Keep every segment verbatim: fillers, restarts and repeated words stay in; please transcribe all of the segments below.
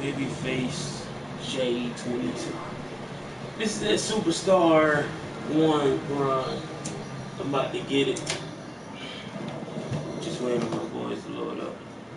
Babyface J twenty-two. This is that Superstar one run. I'm about to get it. Just waiting on my boys to load up.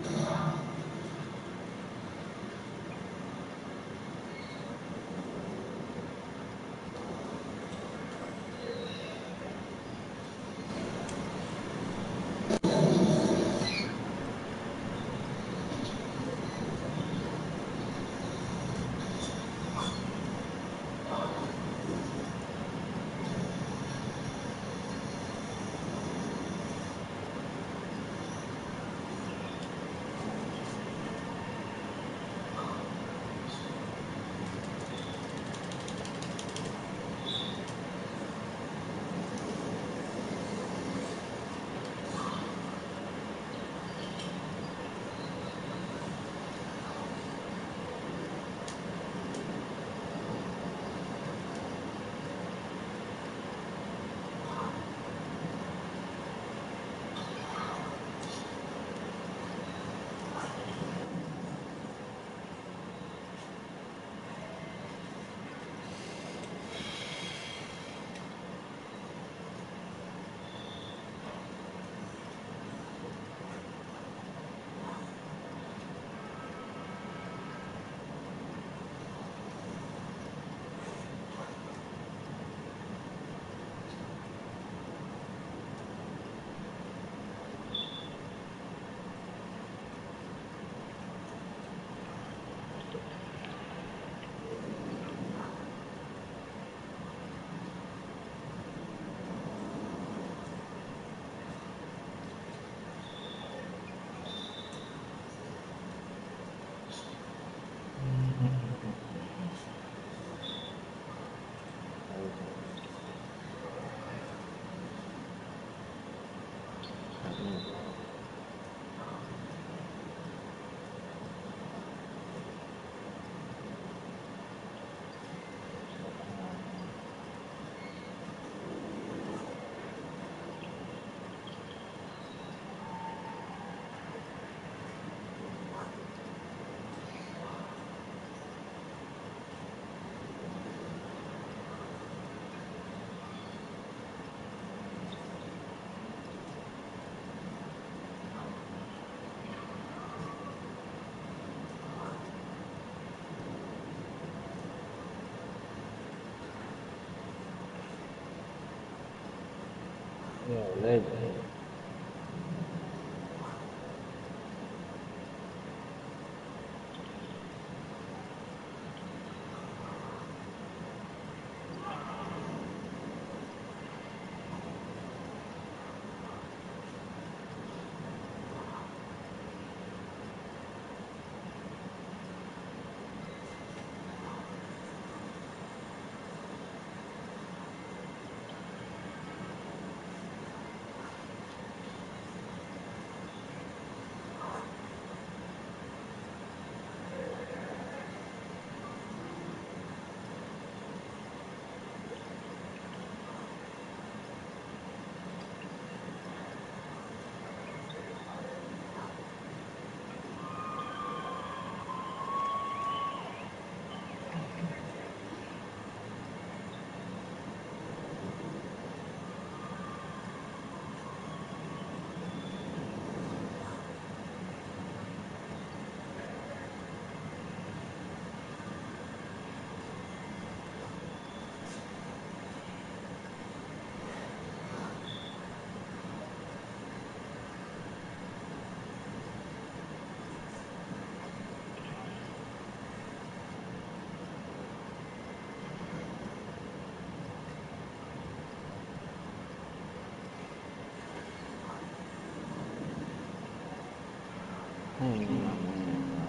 Yo, legend. I ain't even not winning, bro.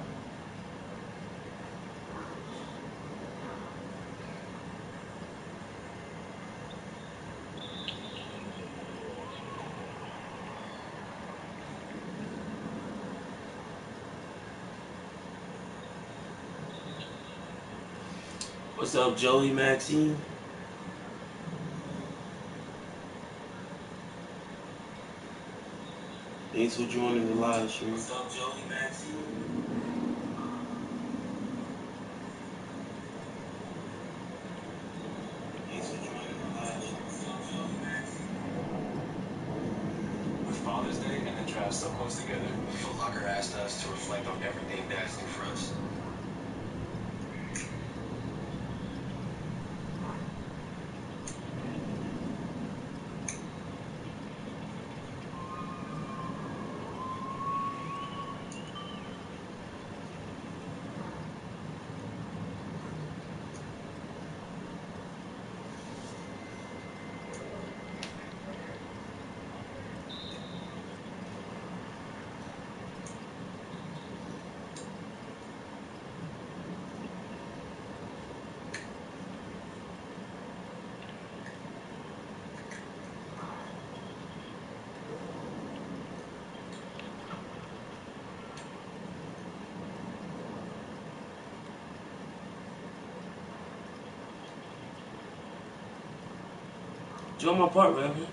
What's up, Joey Maxine? Thanks for joining the live stream. What's up, Joey Maxine? together. Foot Locker asked us to reflect on everything Dad's do for us. Join my part, Reverend.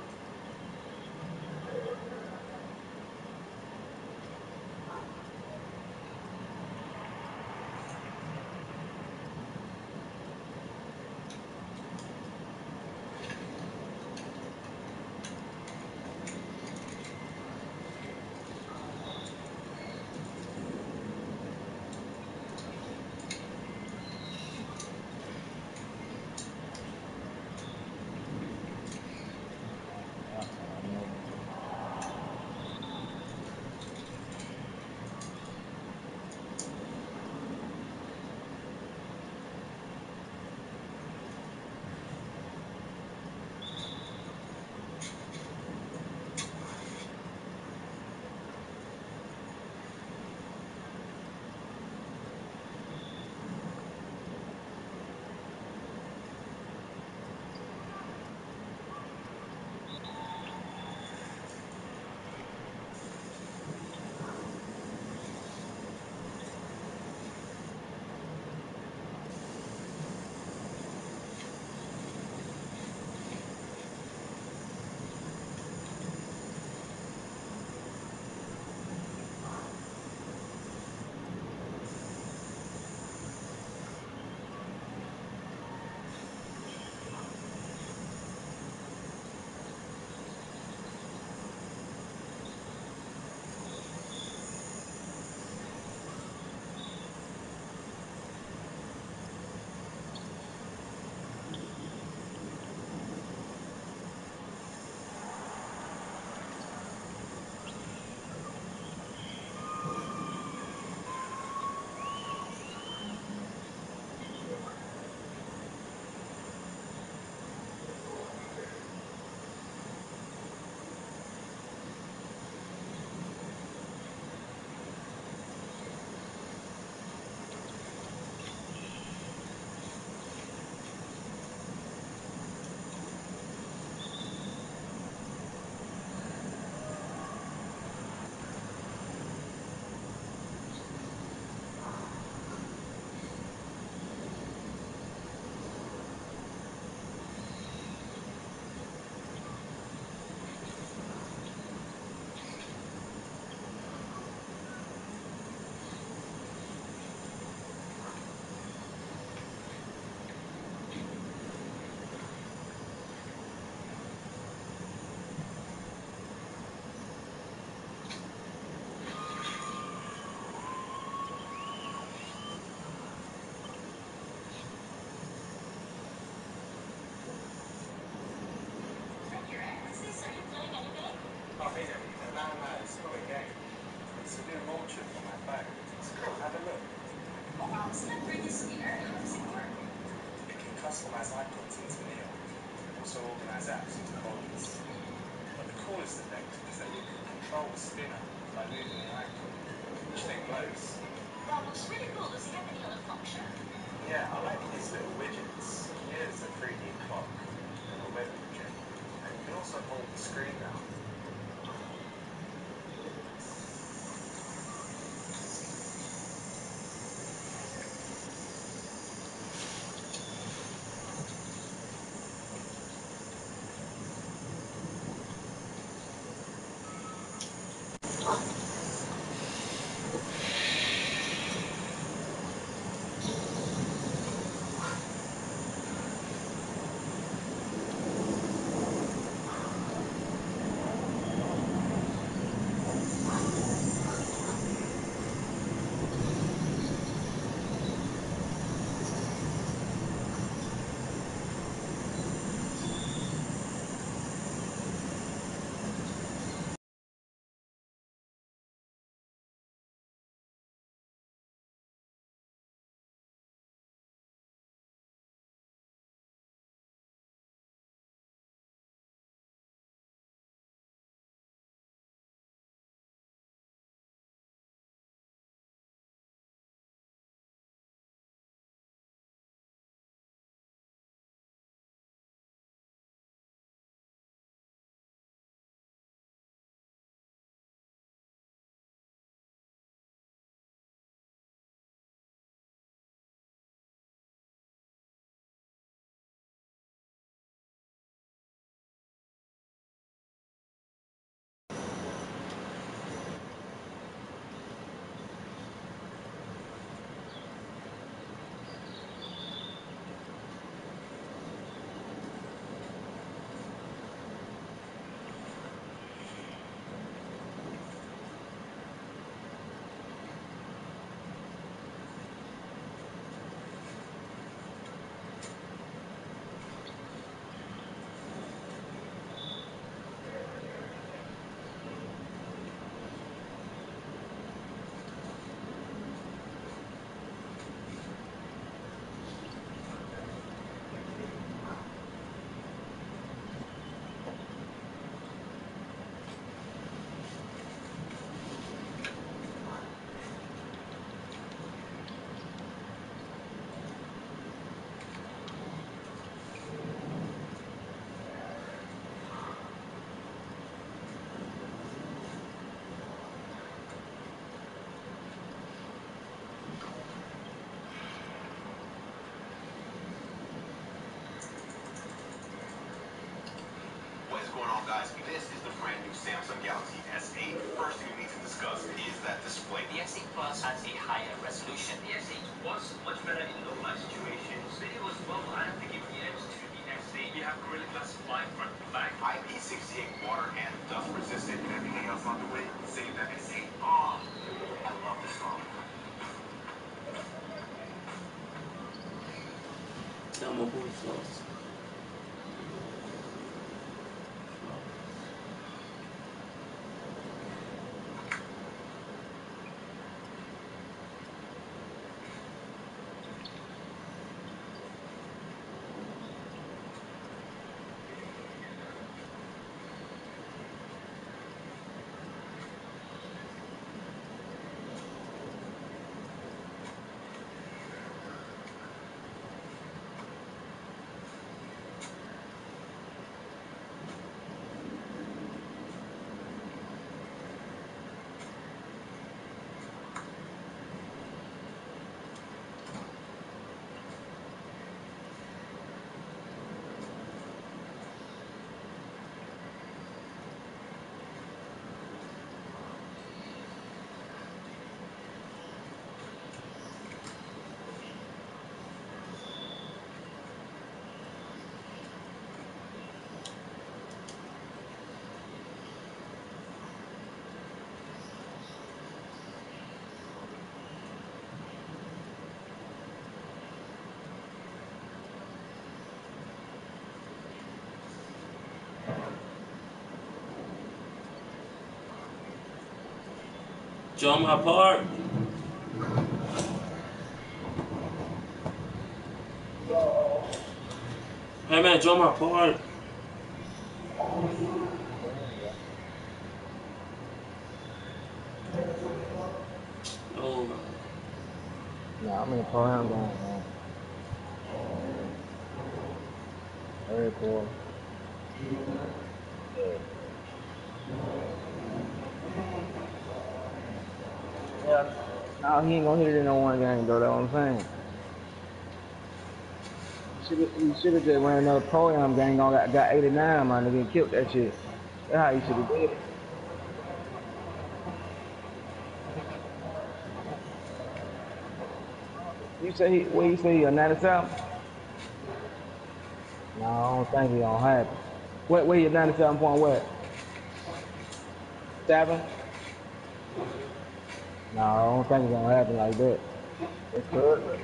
Oh, hey there. No, no, it's not a game. It's a new launcher for my phone. It's cool. Have a look. Oh, wow, isn't that pretty sweet? How does it work? It can customize icons into Neon and also organize apps into folders. But the coolest effect is that you can control the spinner by moving an icon, which then glows. That looks really cool. Does it have any other function? Yeah, I like these little widgets. Here's a three D clock and a weather widget. And you can also hold the screen down. going on, guys? This is the brand new Samsung Galaxy S eight. First thing we need to discuss is that display. The S eight Plus has a higher resolution. The S eight was much better in low light situations. Video as well, I have to give the edge to the S eight. You have Gorilla Glass five front to back. I P sixty-eight water and dust resistant, and everything else on the way. Save that S eight. Oh, I love this phone. I'm a booty floss. Join my part. Hey man, join my part. Oh. Yeah, I'm in the program going on. Very cool. Yeah. No, he ain't gonna hit it in no one game though, that's what I'm saying. He should have just ran another program game on got, got eighty-nine, man, nigga, and killed that shit. That's how he should have did it. You say he, what you say, he a ninety-seven? No, I don't think he gonna have it. What, where you ninety-seven point what? Seven? No, I don't think it's gonna happen like that. It's good.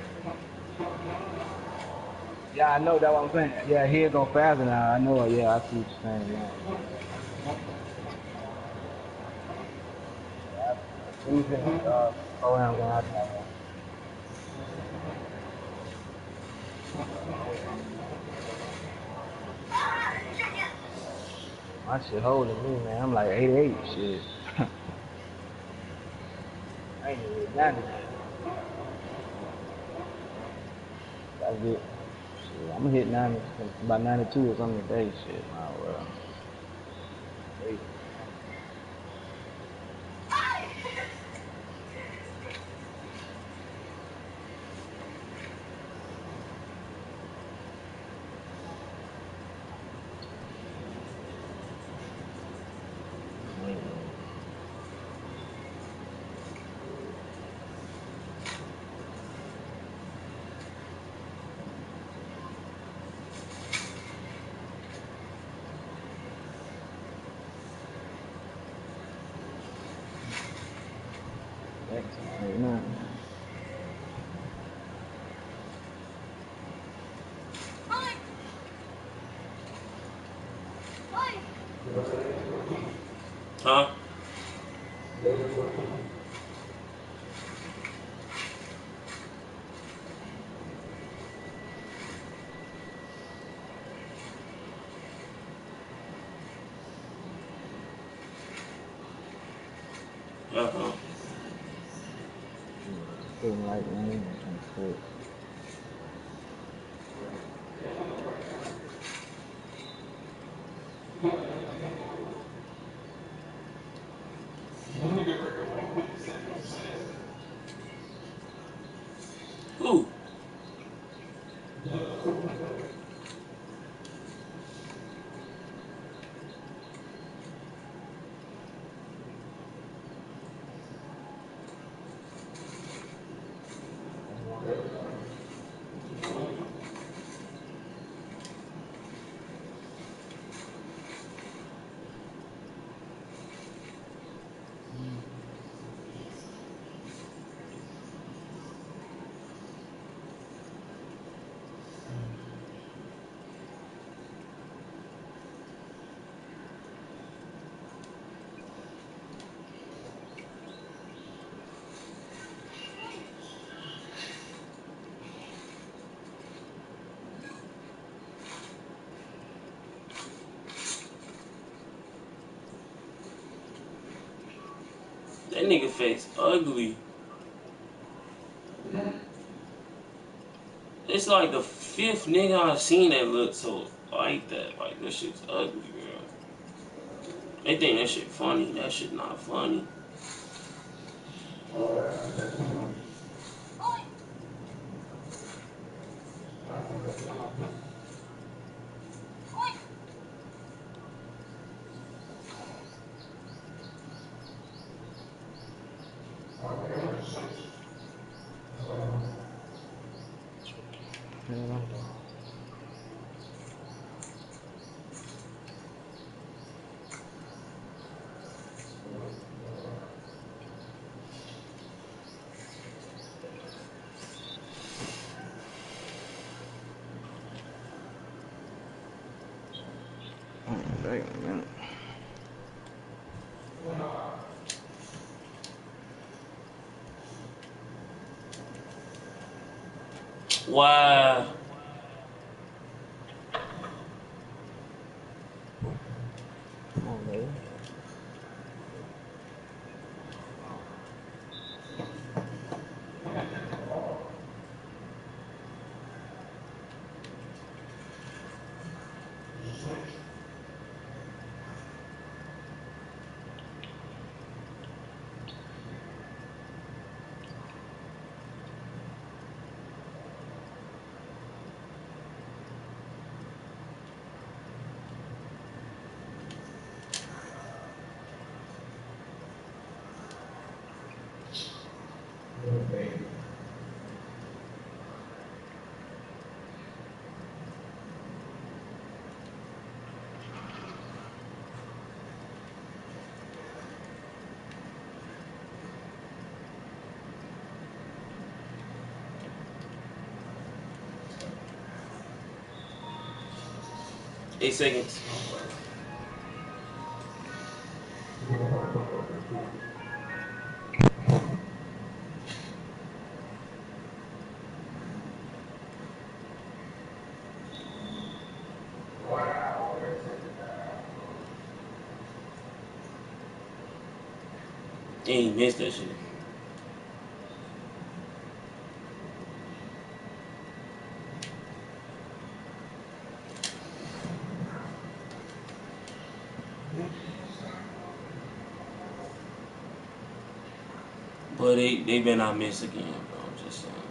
Yeah, I know, that's what I'm saying. Yeah, he'll go faster now. I know it. Yeah, I see what you're saying. Yeah. Tuesday, uh, program going out there. My shit holding me, man. I'm like eighty-eight, shit. I ain't even hit ninety yet. Gotta get, shit, I'm gonna hit ninety, about ninety-two or something today, shit. Oh, well. Wait. Amen. Hi. Hi. Huh? Uh-huh. Feeling like, man, I'm trying to quit. Who? That nigga face ugly. It's like the fifth nigga I've seen that look so like that. Like, this shit's ugly, bro. They think that shit funny. That shit not funny. Wait a minute. Wow. Come on, baby. Eight seconds. Dang, he missed that shit. But they, they better not miss again, bro. I'm just saying.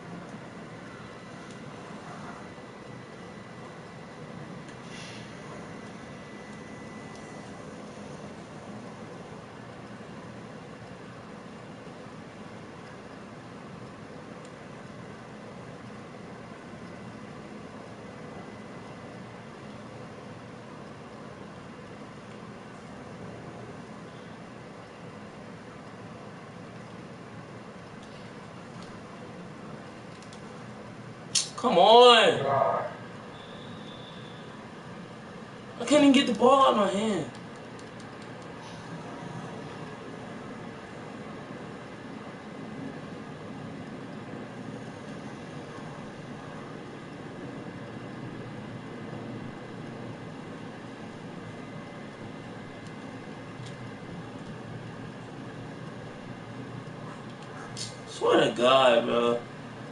Come on! I can't even get the ball out of my hand. Swear to God, bro.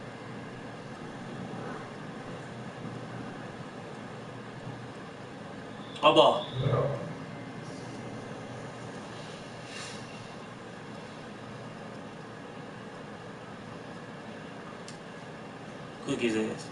How about? Cook his ass.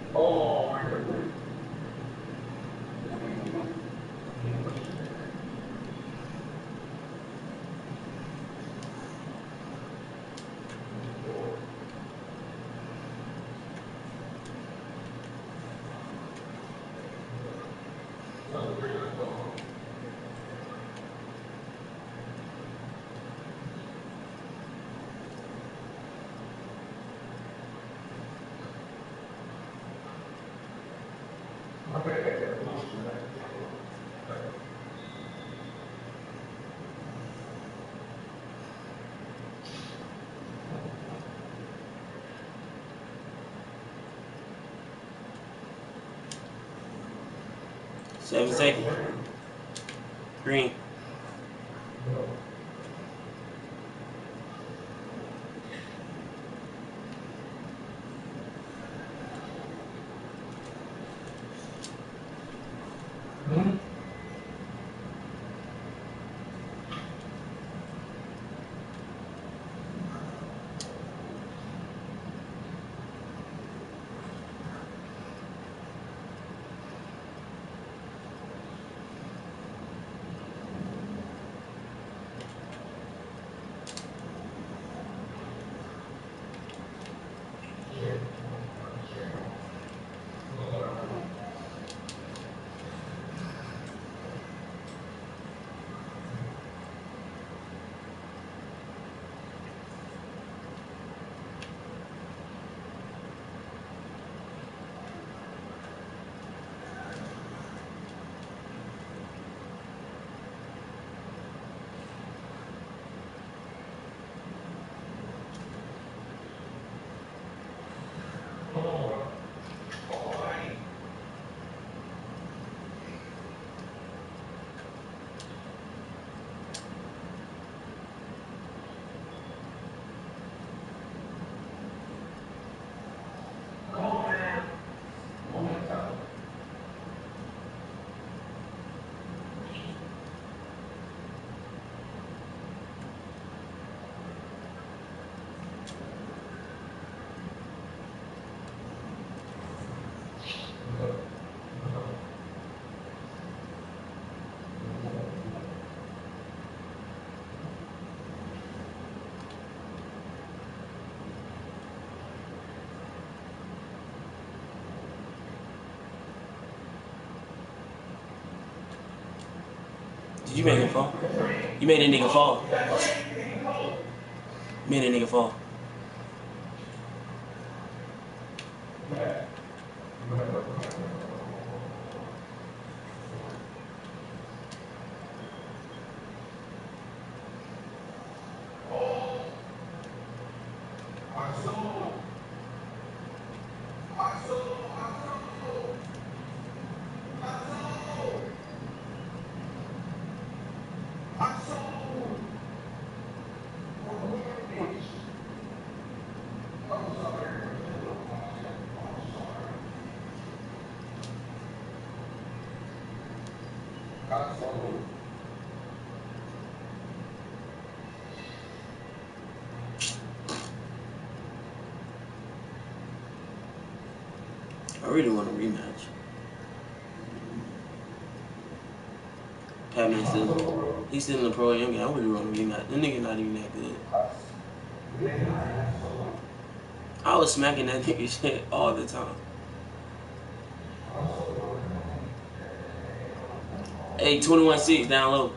Seven seconds. Green. Did you make him fall? You made that nigga fall. You made that nigga fall. I really want a rematch. Patman still, he's still in the pro young game. I really want a rematch. That nigga not even that good. I was smacking that nigga shit all the time. Hey, twenty-one six down low.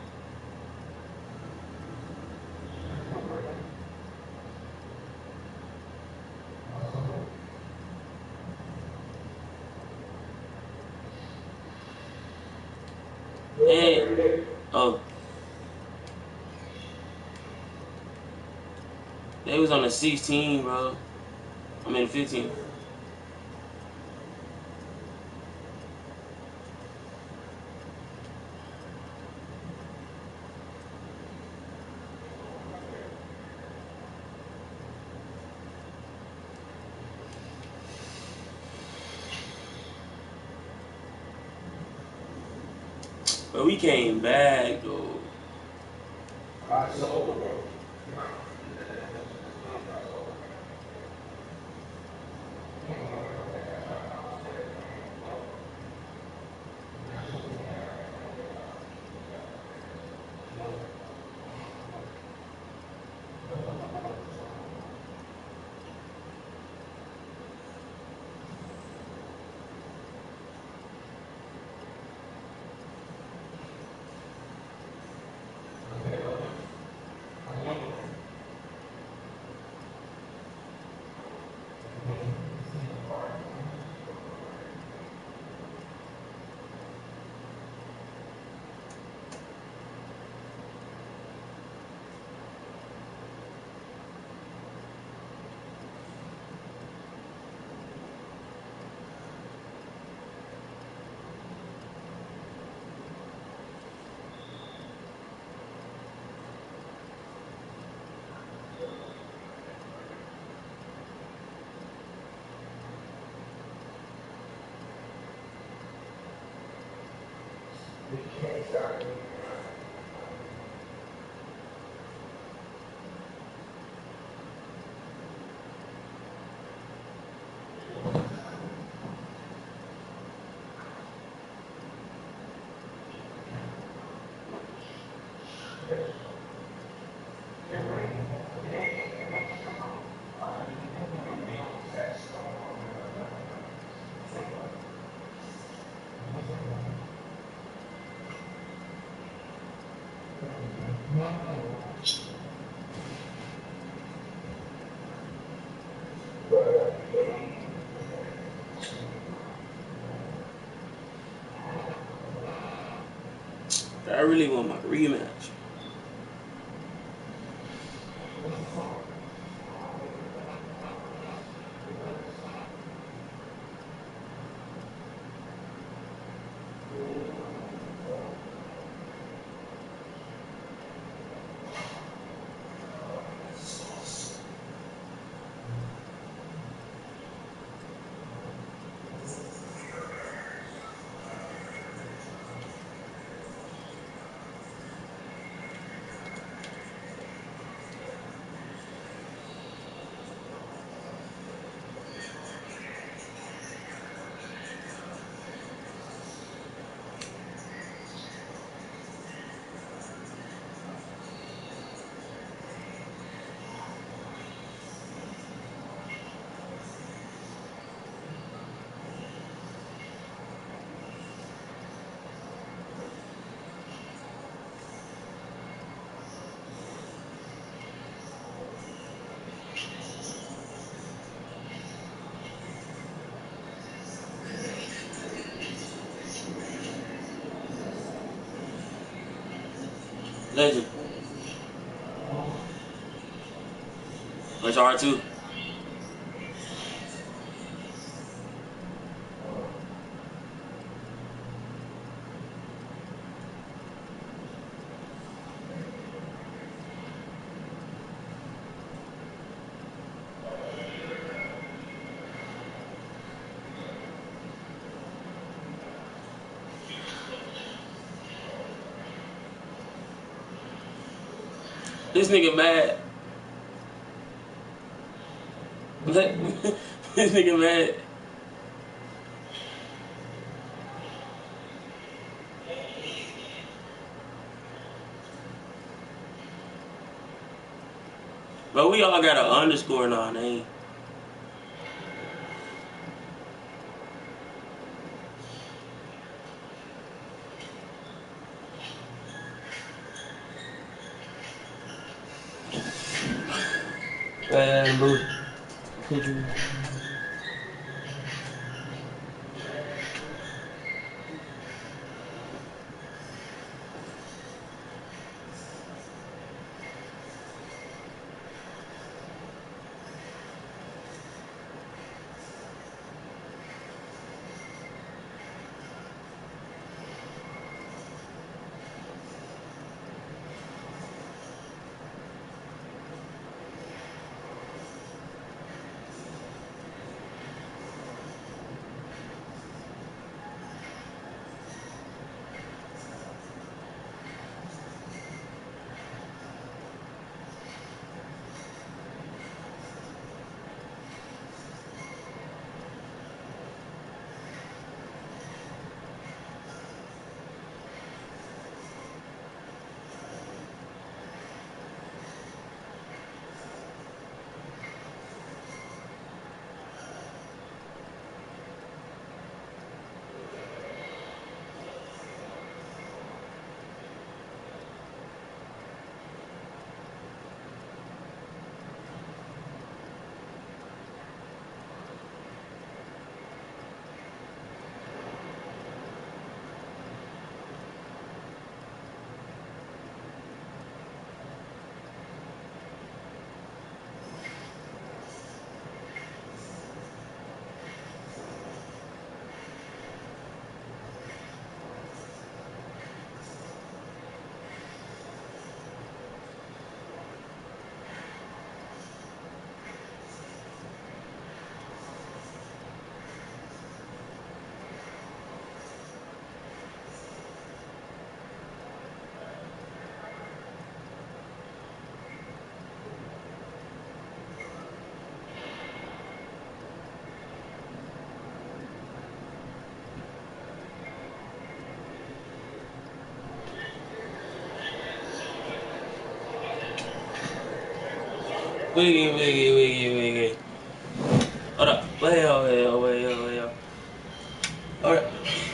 And, oh. They was on a sixteen, bro. I mean fifteen. But we came back, though. I really want my rematch. Legend. Which R two? This nigga mad. This nigga mad. But we all got an underscore in our name. Bad booty. Could you? Wiggy, wiggy, wiggy, wiggy. Hold up. Way up, way up, way up, way up. Alright.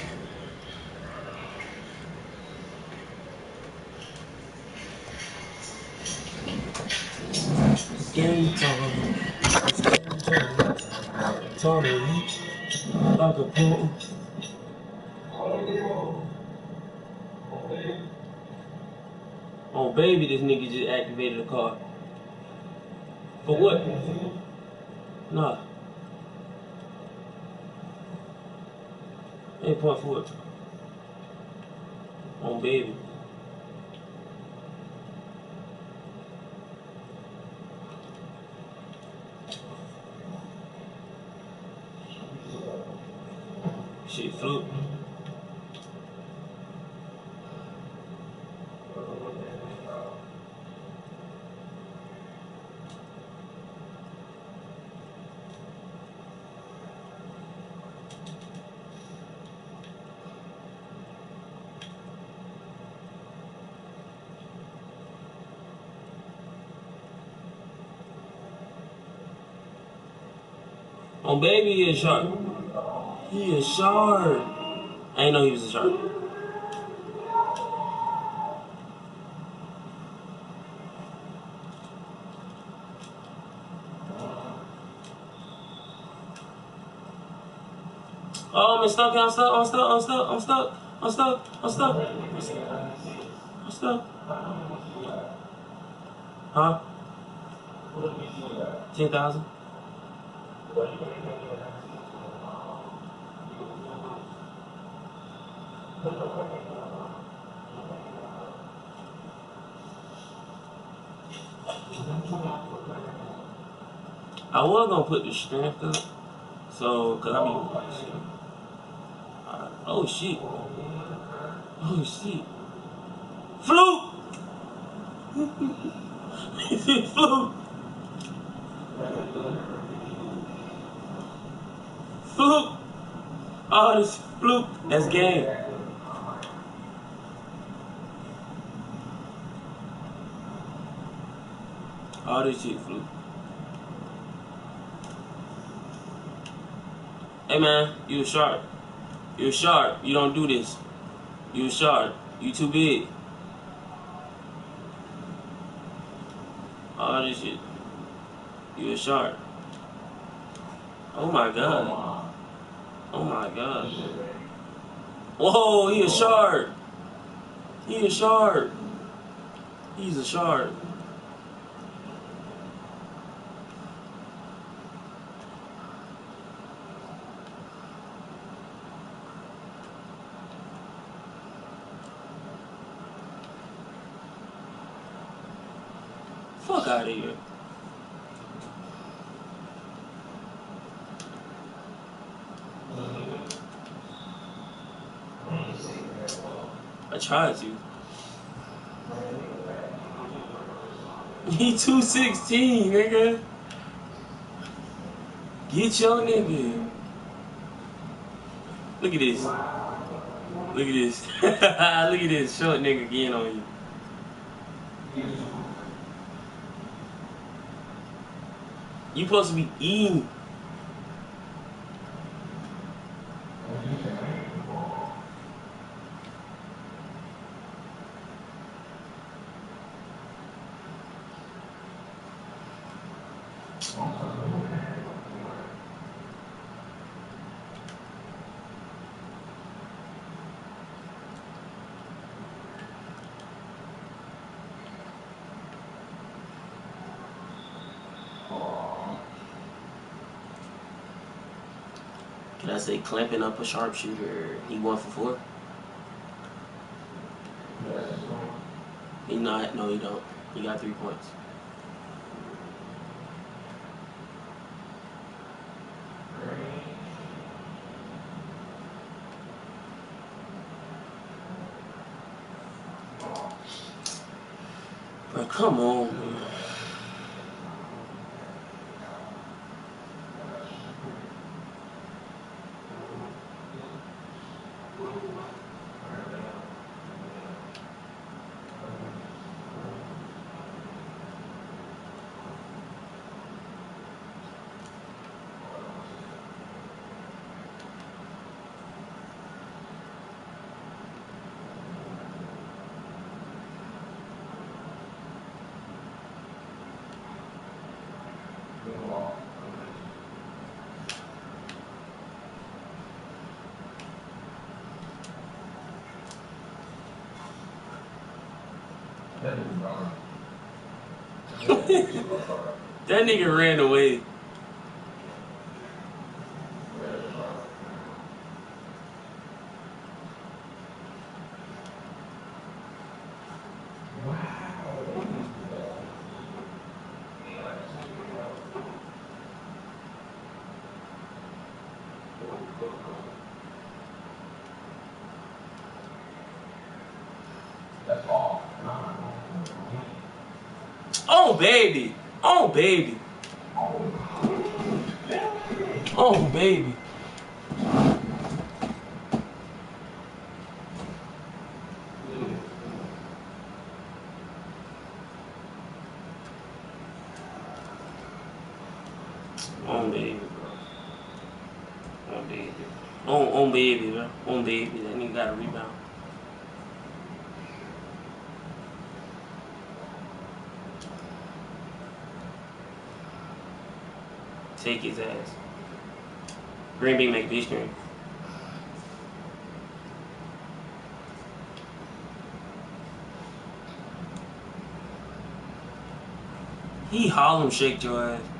Game time. It's game time. Time to reach like a pool. Oh, baby, this nigga just activated the car. For what? Nah. eight point four. Oh, baby. Shit flew. Oh, baby, he is sharp. He is sharp. I ain't know he was a shark. Oh, I'm stuck, I'm stuck, I'm stuck, I'm stuck, I'm stuck, I'm stuck, I'm stuck, I'm stuck, I'm stuck. Huh? ten thousand? I was gonna put the strength up, so, cause I mean, uh, oh shit, oh shit, fluke, fluke, fluke, oh this fluke, that's game. All this shit fluke. Hey man, you a shark. You a shark. You don't do this. You a shark. You too big. All this shit. You a shark. Oh my god. Oh my god. Whoa, he a shark. He a shark. He's a shark. Fuck out of here. I tried to. He two sixteen, nigga. Get your nigga. Look at this. Look at this. Look at this short nigga getting on you. You supposed to be eating. Can I say clamping up a sharpshooter? He one for four? He not. No, he don't. He got three points. Bro, come on, man. That nigga ran away. Oh baby, oh baby, oh baby. On baby, bro. On baby. On on baby, bro. On baby. That nigga got a rebound. Take his ass. Green bean make beach cream. He Harlem shaked your ass.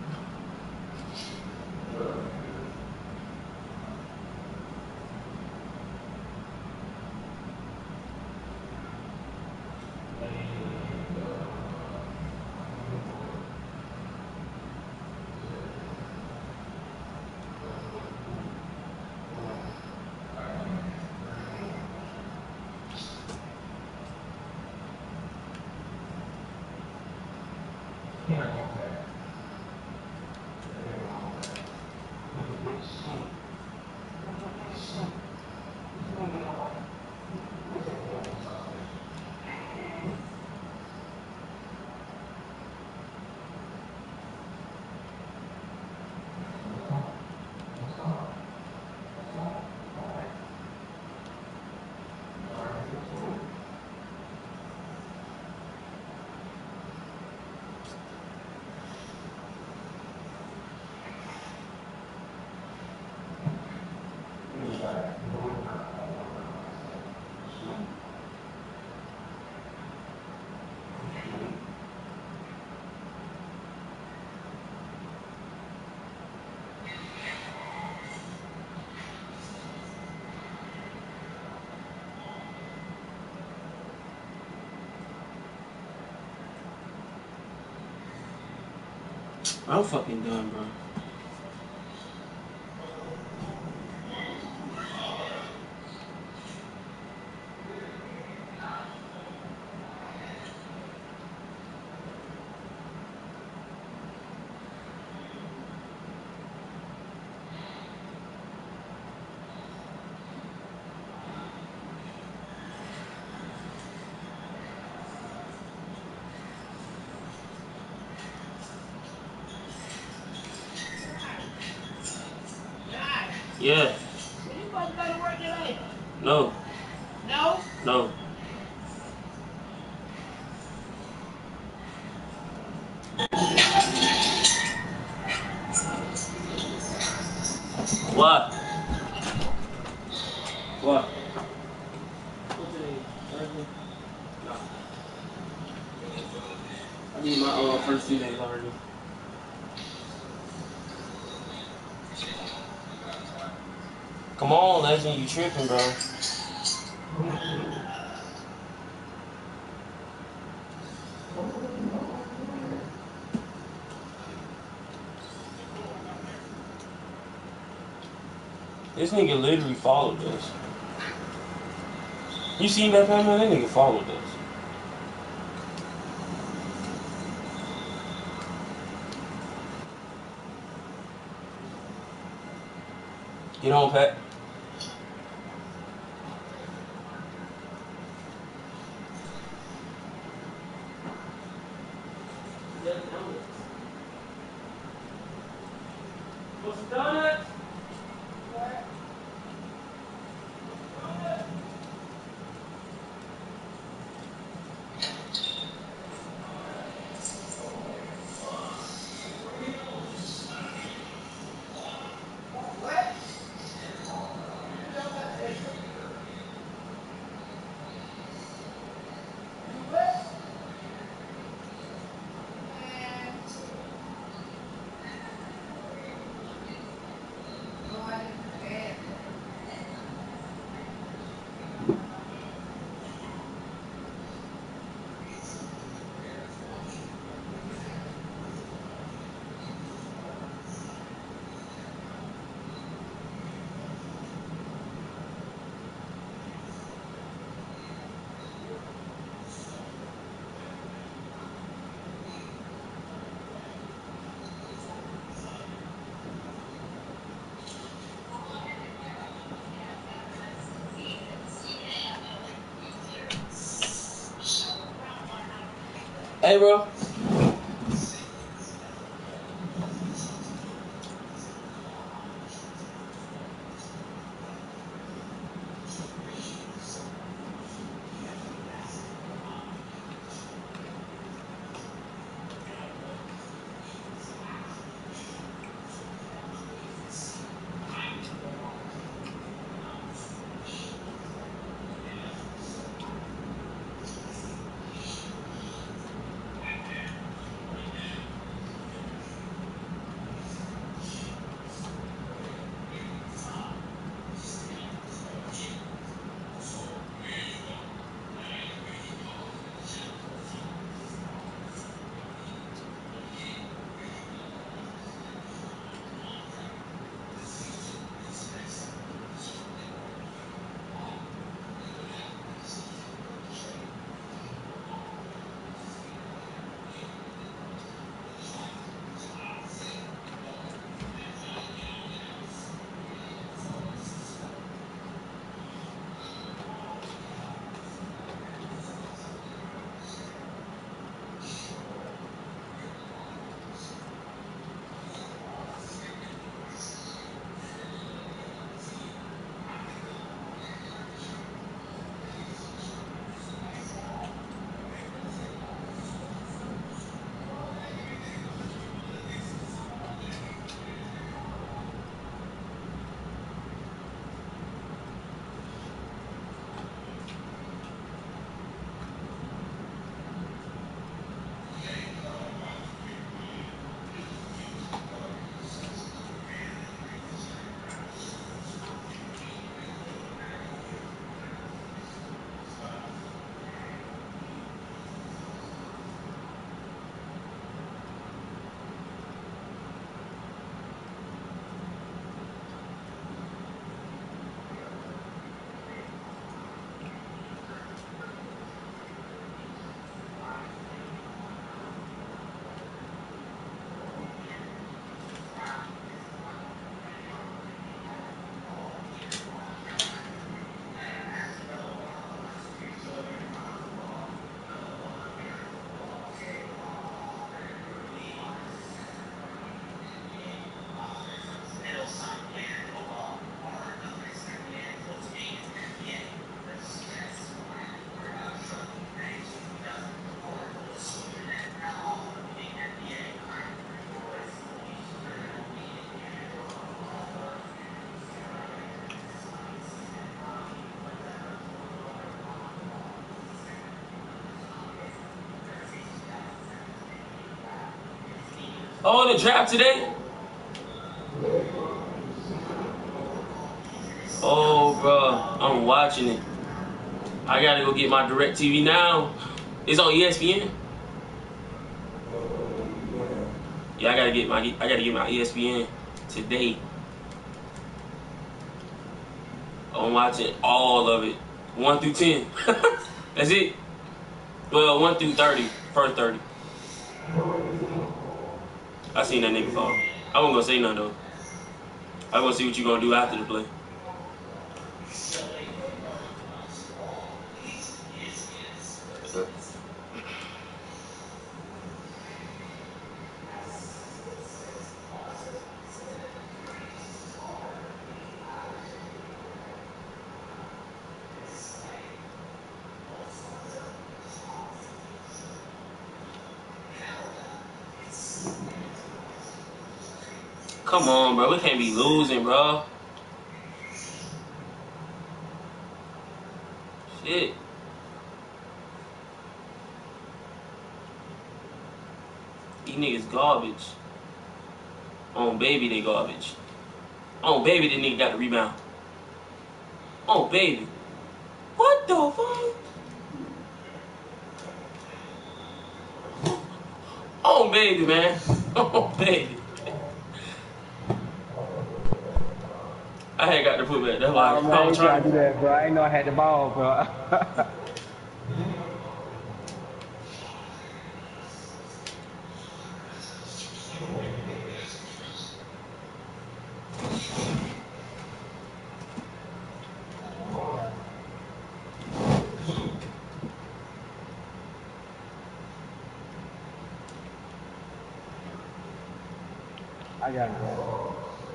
I'm fucking done, bro. Yeah. You supposed to go to work today? No. No? No. What? What? What's today? Thursday? No. I need my uh, first two days already. Come on, Legend, you tripping, bro. This nigga literally followed us. You seen that, man? That nigga followed us. Get on, Pat. Want some donuts? Hey, bro. Oh, the draft today? Oh, bro, I'm watching it. I gotta go get my DirecTV now. It's on E S P N. Yeah, I gotta get my I gotta get my E S P N today. I'm watching all of it, one through ten. That's it. Well, one through thirty, first thirty. I seen that nigga fall. I wasn't gonna say nothing though. I wanna see what you gonna do after the play. Come on, bro. We can't be losing, bro. Shit. These niggas garbage. On baby, they garbage. On baby, the nigga got the rebound. On baby. What the fuck? On baby, man. On baby. I had got the put back. That's why Oh, I, man, I you was gotta trying do to. that, bro. I ain't know I had the ball, bro. I got it, bro.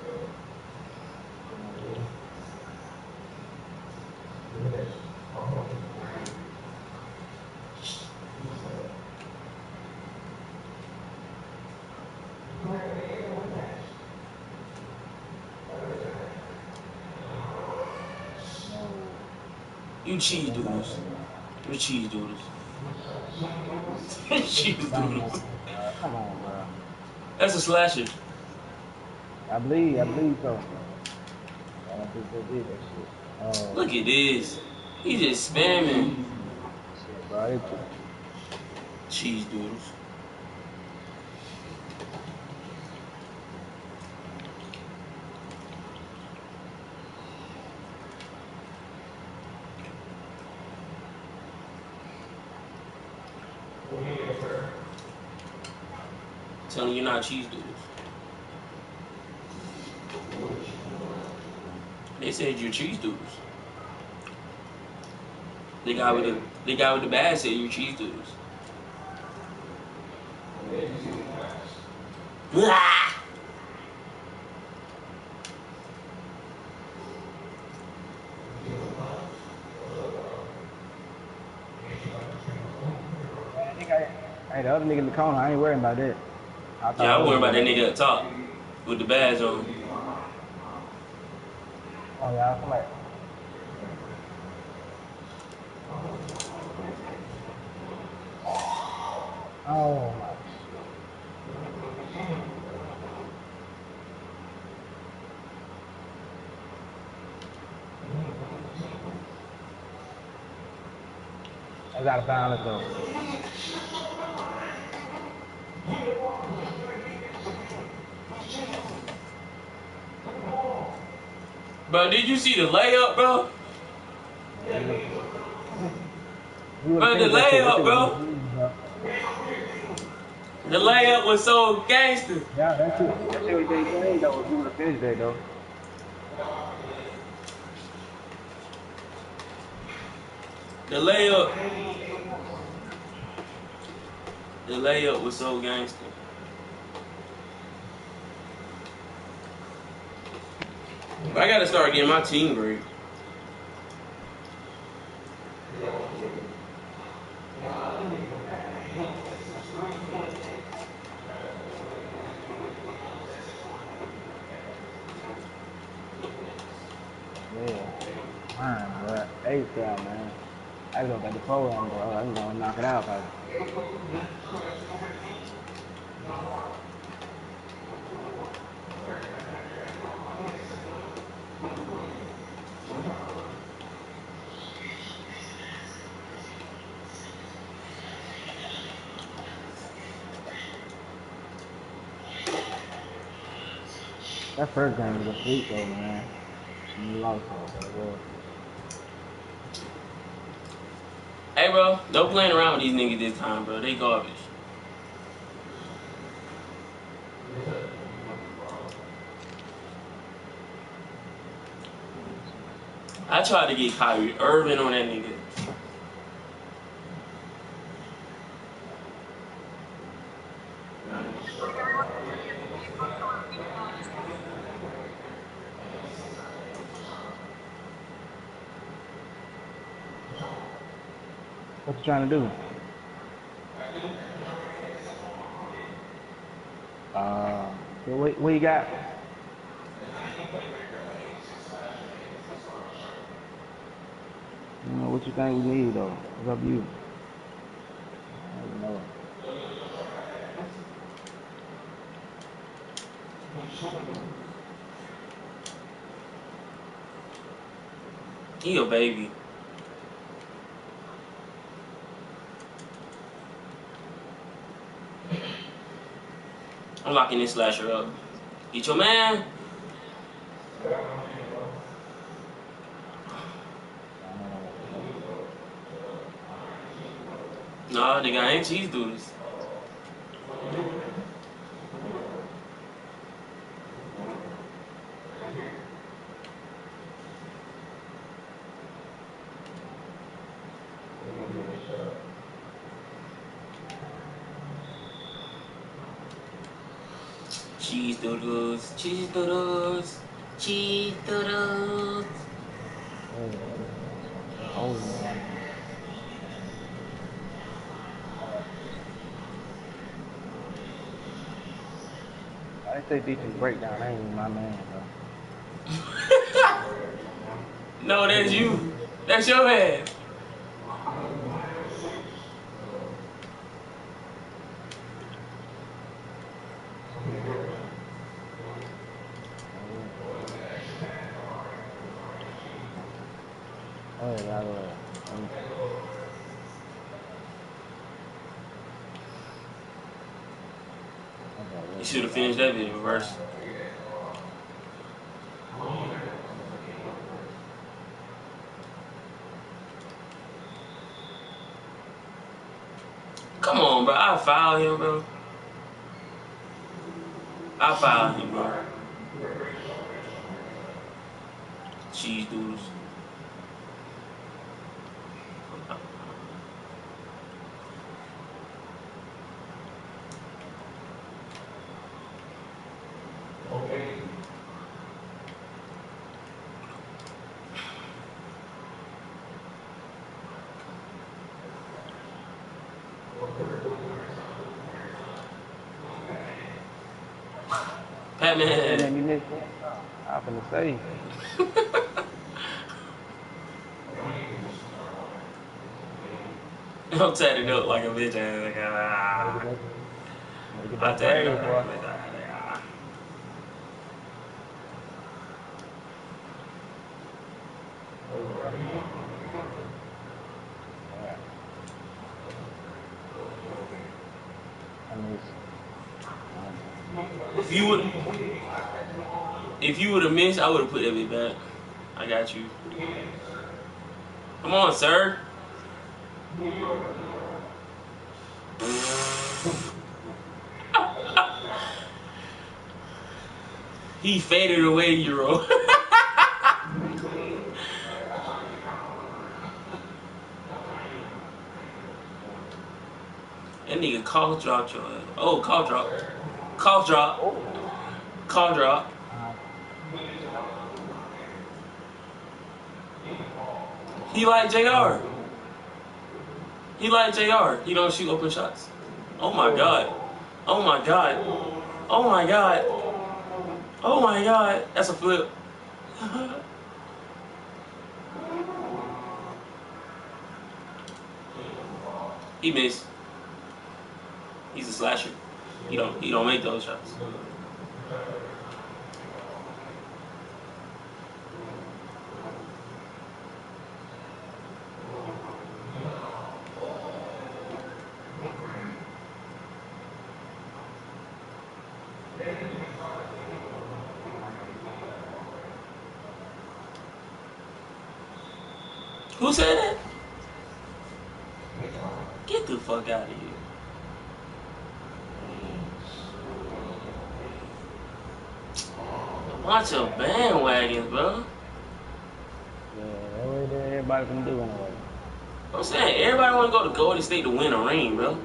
You cheese doodles. You cheese doodles. cheese doodles. Uh, come on, bro. That's a slasher. I believe, I believe so. I don't think they did that shit. Oh, Look at this. He just spamming shit, bro. It took cheese doodles. Telling you not cheese doodles. They said you're cheese doodles. The guy with the the guy with the bag said you're cheese doodles. Ah! I think I, hey, the other nigga in the corner, I ain't worrying about that. I thought Yeah, I'm was worried about that gonna- nigga up top with the badge on. Oh, yeah, somebody. Oh, my. I gotta balance though. Bro, did you see the layup, bro? Bro, the layup, bro. The layup was so gangster. Yeah, that's it. That's what they played though. We would have finished that though. The layup. The layup was so gangster. But I gotta start getting my team break. Yeah. Man, bro. Eight down, man. I go back to program, bro. I'm gonna knock it out, bro. That first game was a freak though, man. You lost though, bro. Hey, bro, don't playing around with these niggas this time, bro. They garbage. I tried to get Kyrie Irving on that nigga. What you trying to do? Uh, what, what you got? You know, what you think we need though? It's up to you. I don't know. He a baby. I'm locking this slasher up. Get your man. Nah, the guy ain't cheese doodles. Cheese doodles, cheese doodles, cheese doodles. Oh, man. I say defense breakdown. That ain't even my man, bro. No, that's you. That's your man. Oh, yeah, go ahead. You should have finished that video first. Come on, bro. I fouled him, bro. I fouled him, bro. Cheese doodles. Batman. Man, you missed that. I'm finna say. I'm tatted up like a bitch ass. Like, ah. I tatted up like a bitch ass. If you would, if you would have missed, I would have put that bit back. I got you. Come on, sir. He faded away, Euro. That nigga cough dropped your ass. Oh, cough drop. Cough drop. Cough drop. He like J R. He like J R. He don't shoot open shots. Oh my god. Oh my god. Oh my god. Oh my god. That's a flip. He missed. He's a slasher. He don't he don't make those shots. Who said that? Get the fuck out of here. A bunch of bandwagons, bro. Yeah, that way there everybody can do anyway. I'm saying everybody want to go to Golden State to win a ring, bro.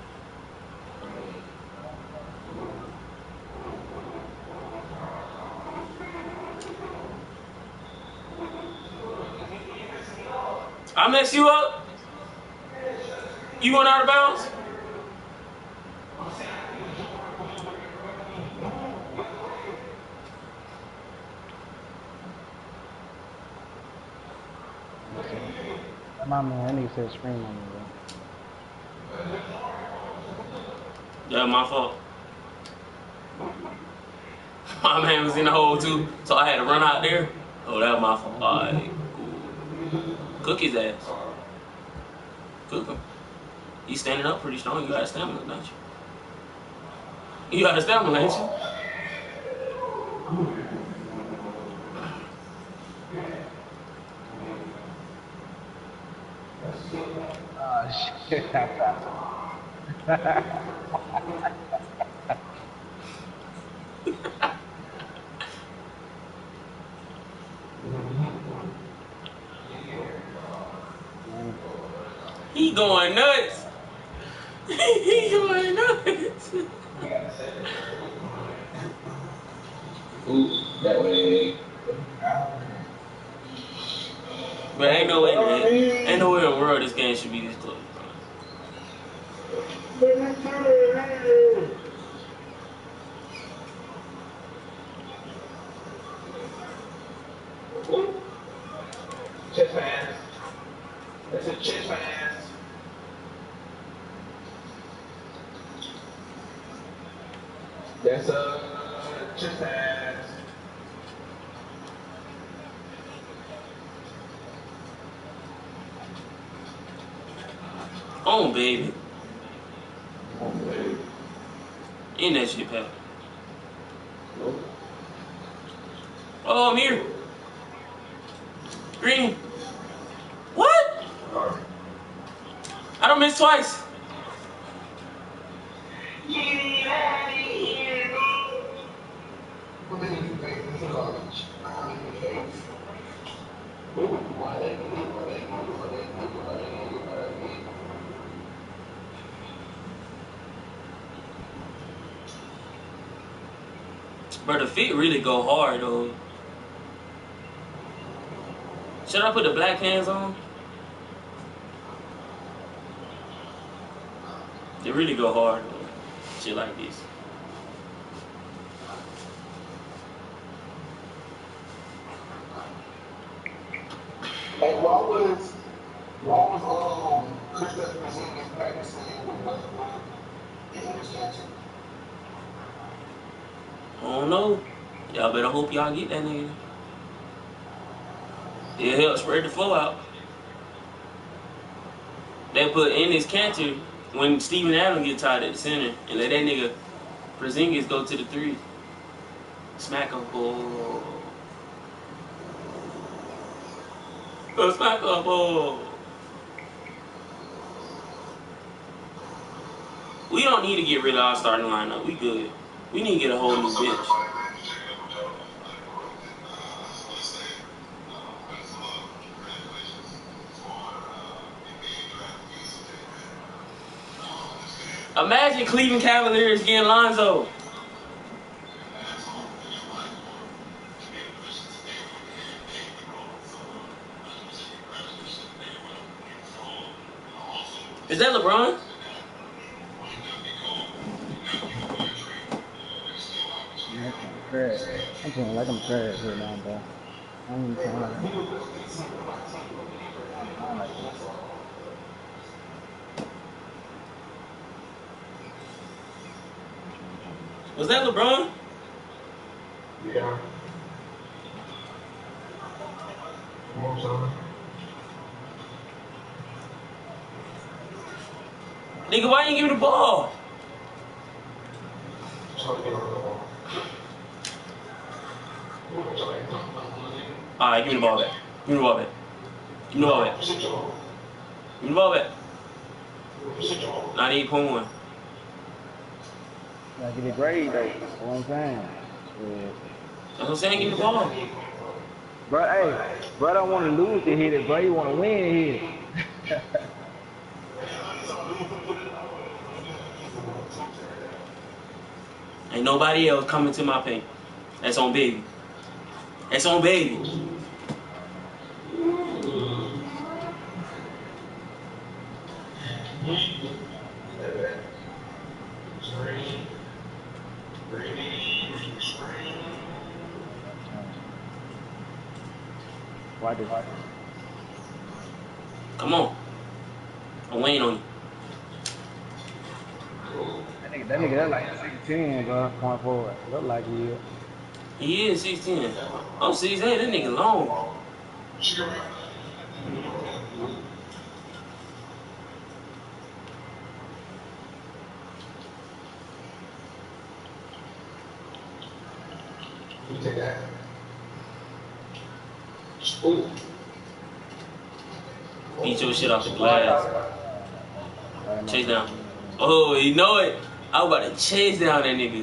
I messed you up? You went out of bounds? My man, that nigga said scream on me, bro. That was my fault. My man was in the hole too, so I had to run out there. Oh, that was my fault. All right, cool. Cook his ass. Cook him. He's standing up pretty strong. You got stamina, don't you? You got stamina, ain't you? Oh, shit. He going nuts. He going nuts. That way. But ain't no way, man. Ain't no way in the world this game should be this close, bro. Chest pass. That's a chest pass. That's a chest pass. On, baby. In that shit, pal. Oh, I'm here. Green. What? I don't miss twice. But the feet really go hard, though. Should I put the black hands on? They really go hard, though. Shit like this. Hey, why was, why was, um, Kristaps Porzingis practicing with Westbrook in his catcher? I don't know. Y'all better hope y'all get that nigga. It'll help spread the flow out. They put in his canter when Steven Adams get tired at the center and let that nigga Porzingis go to the three. Smack him, boy. Go smack him, boy. We don't need to get rid of our starting lineup. We good. We need to get a whole new bench. Imagine Cleveland Cavaliers getting Lonzo. Is that LeBron? I'm feeling like I'm trash right now, bro. I'm even trying to. Was that LeBron? Yeah. Come on, son. Nigga, why you ain't give me the ball? Alright, give me the ball back. Give me the ball back. Give me the ball back. Give me the ball back. ninety-eight point one. Gotta get it grade though. That's what I'm saying. Yeah. That's what I'm saying, give me the ball. Bro, hey, bro, I don't want to lose to hit it, bro. You want to win to hit it. Ain't nobody else coming to my paint. That's on baby. That's on baby. Why did I? Come on. I'm waiting on you. That nigga, that nigga, that like sixteen, bro. Point forward. Look like he is. He is sixteen. I'm six eight. That nigga long. You take that. Ooh. Beat your shit off the glass. Chase down. Oh, you know it. I was about to chase down that nigga.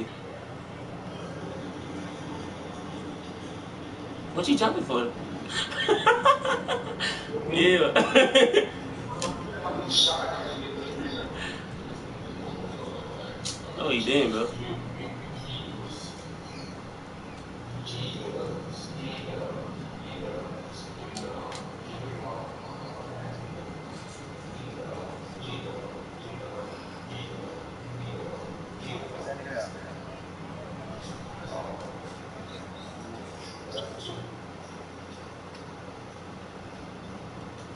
What you jumping for? Yeah. Oh, he did, bro.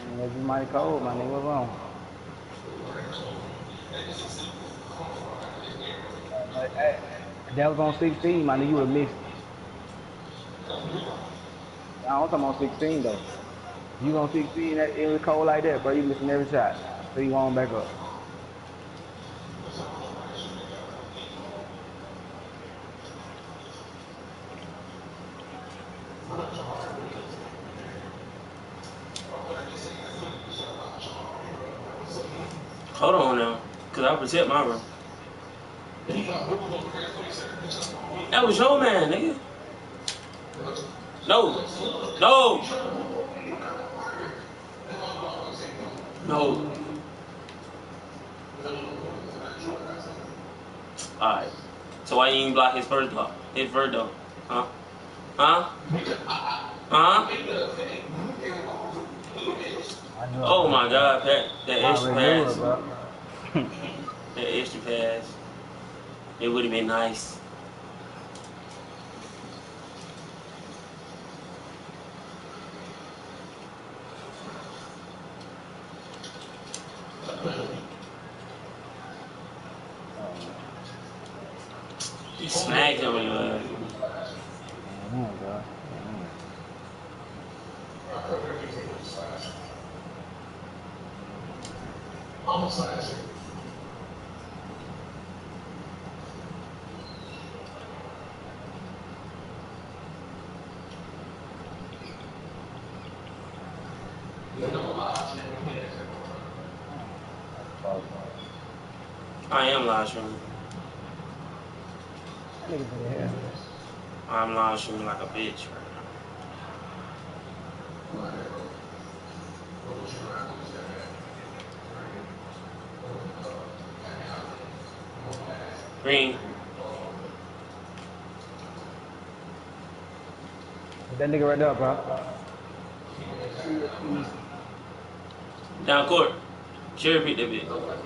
Man, it's mighty cold, my nigga. What's wrong? Uh, hey, if that was on sixteen, my nigga, you would have missed it. Nah, I'm talking on sixteen, though. If you on sixteen, that, it was cold like that, bro. You missing every shot. So you warm back up. Hold on now, cause I protect my room. That was your man, nigga. No, no, no. All right. So why you ain't block his first block? His first though, huh? Huh? Huh? Oh my God, Pat, that extra pass, that extra pass, it would have been nice. You snagged him on your ass. Oh, God. I am live streaming. I'm live streaming like a bitch right now. Green. That nigga right there, bro. Down court. Cherry pick that bitch.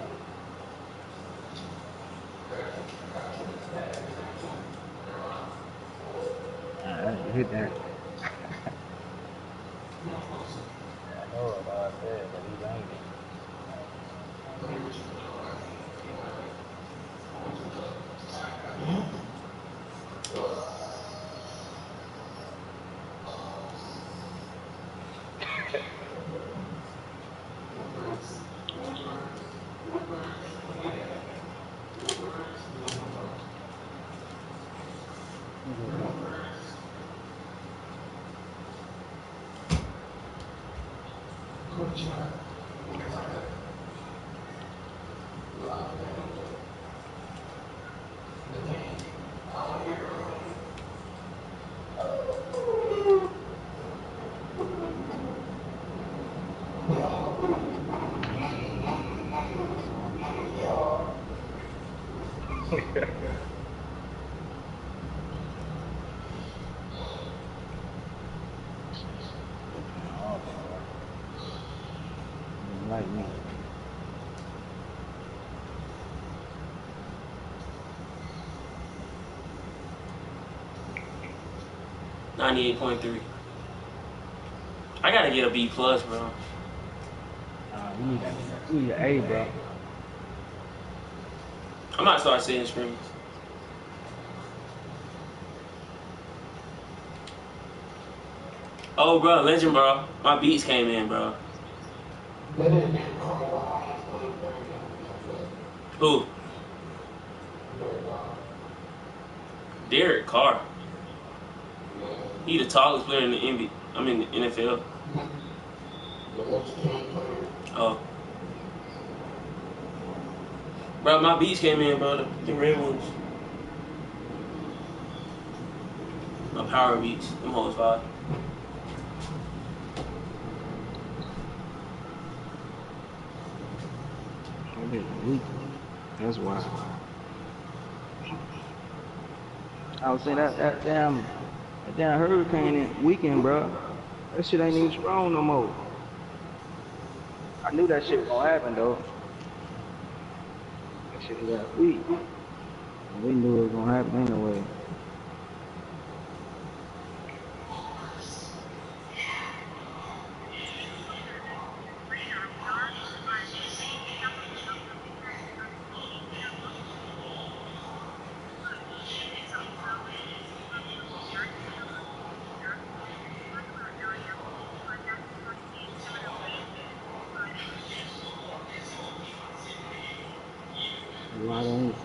Alright, hit that. I know about that, but he ain't. Like me. ninety-eight point three. I gotta get a B plus, bro. Uh, you need that. You need an A, bro. I might start setting screens. Oh, bro, legend, bro. My beats came in, bro. Who? Derek Carr. He the tallest player in the N B A. I mean, the N F L. Oh. Bro, my beats came in, bro. The, the red ones. My power beats. Them hoes five. That's why. I was saying that, that damn, that damn hurricane weekend, bro. That shit ain't even strong no more. I knew that shit was gonna happen though. That shit got weak. We knew it was gonna happen anyway. Right on.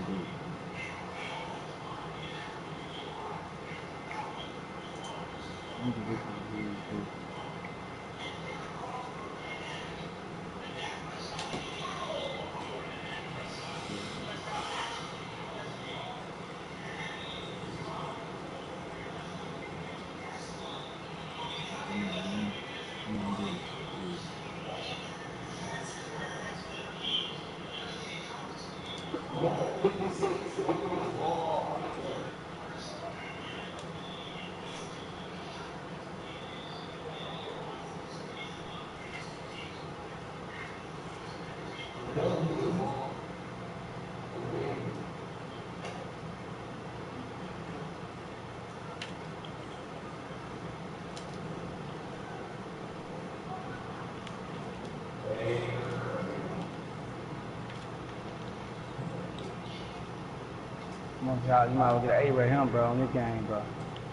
Come on, y'all. You might as well get an A right here, bro, on this game, bro.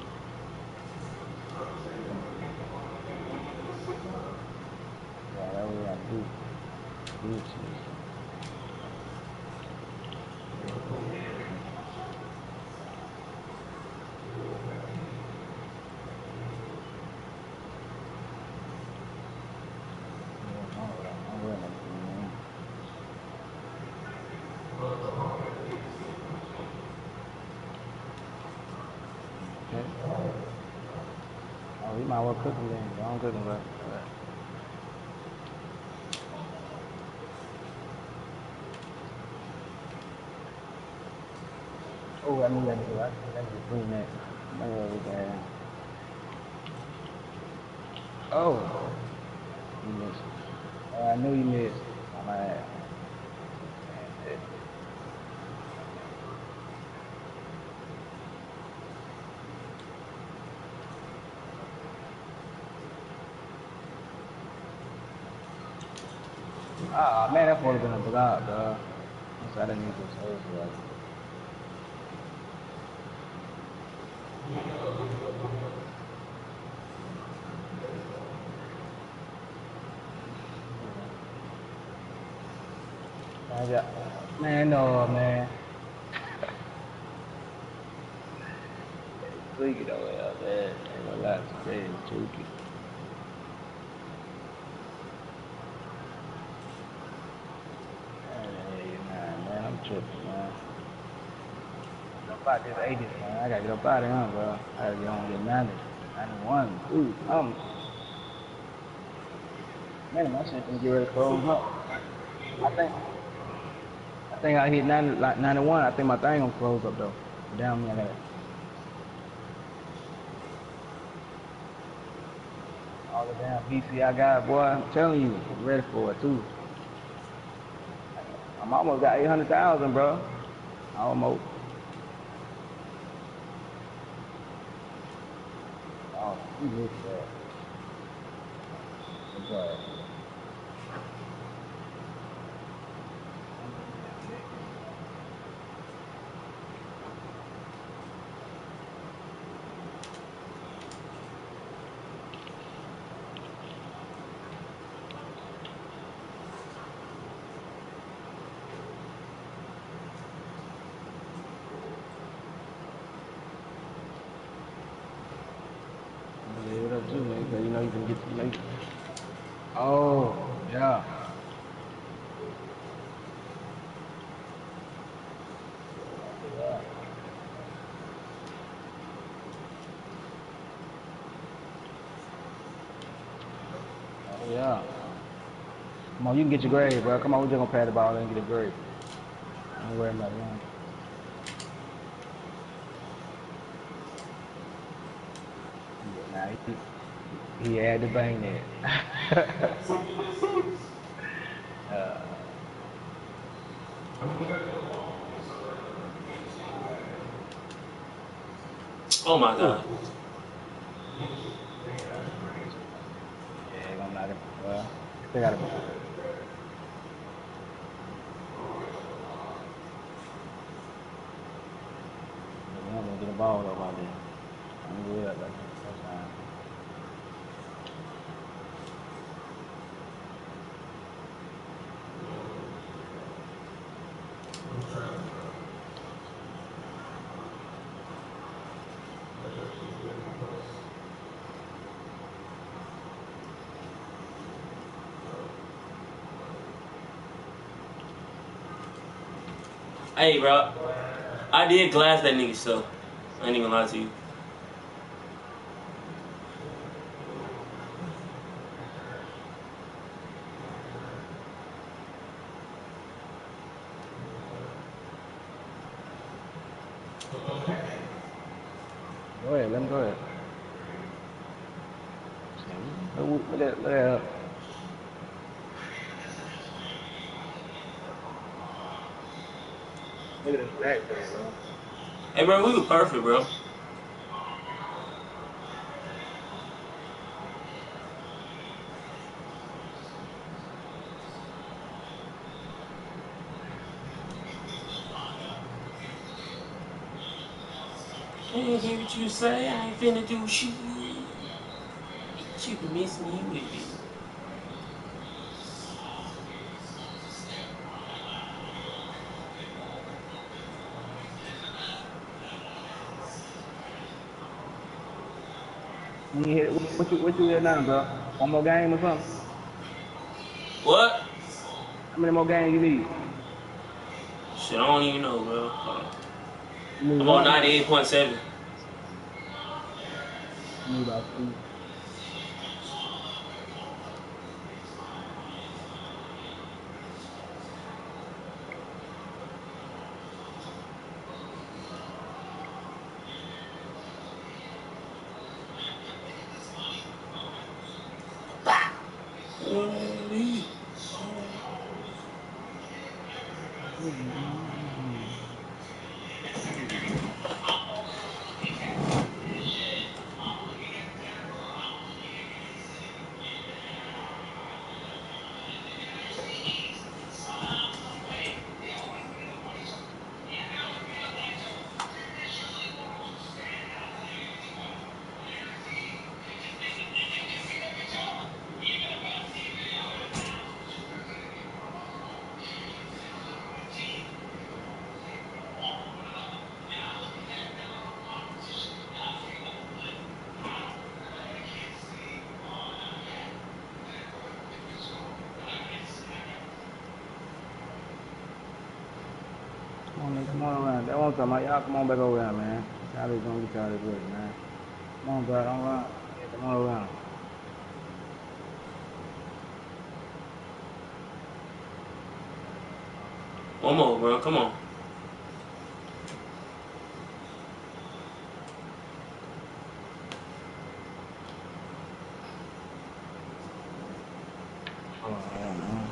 Yeah, that's what we got to do. Good shit. Okay. Oh, you might as well cook them then. Don't cook them, bro. Oh, I knew that nigga. I knew that nigga clean that. I knew that was bad. Oh, you missed. Oh, I knew you missed. I'm mad. Ah, man, that would have been a block, bro. I didn't need to say it. Man, yeah. Man, no, man. Tweaking over there, man. Ain't gonna lie to you, man. Tweaking. Hey, man, man, I'm tripping, man. Get up out this eighties, man. I gotta get up out of here, bro. I gotta get on get ninety. ninety-one. Ooh, um. Man, my shit gonna get ready to close up. I think I think I hit ninety, like ninety-one. I think my thing gonna close up though. Down me, I gotta. All the damn P C I got, boy. I'm telling you, I'm ready for it too. I'm almost got eight hundred thousand, bro. Almost. Oh, you missed that. That's all right. Yeah, what up too, man? 'Cause you know you can get, you know. You... Oh, yeah. Yeah. Oh, yeah. Come on, you can get your grade, bro. Come on, we just gonna pat the ball and get a grade. Don't worry about it. Nah, he, he had to bang that. uh, Oh my ooh. god. Yeah, gonna knock it. Well, they gotta be. I'm gonna get a ball up out there. I'm gonna get it up like that. Touchdown. Hey, bro. I did glass that nigga stuff. I ain't even gonna lie to you. Go ahead, let him go ahead. Look, look at, look at. Look at this back there, bro. Hey, bro, we were perfect, bro. I ain't hear what you say. I ain't finna do shit. You can miss me with it. When you hit, what you what you hit now, bro? One more game or something? What? How many more games you need? Shit, I don't even know, bro. Hold on. You need I'm on one? ninety-eight point seven. You need about two. Come on, man, come on around. That one time, y'all come on back over there, man. Y'all just gonna get y'all this work, man. Come on, bro, don't run. Yeah, come on around. One more, bro. Come on. Hold on, hold on, man.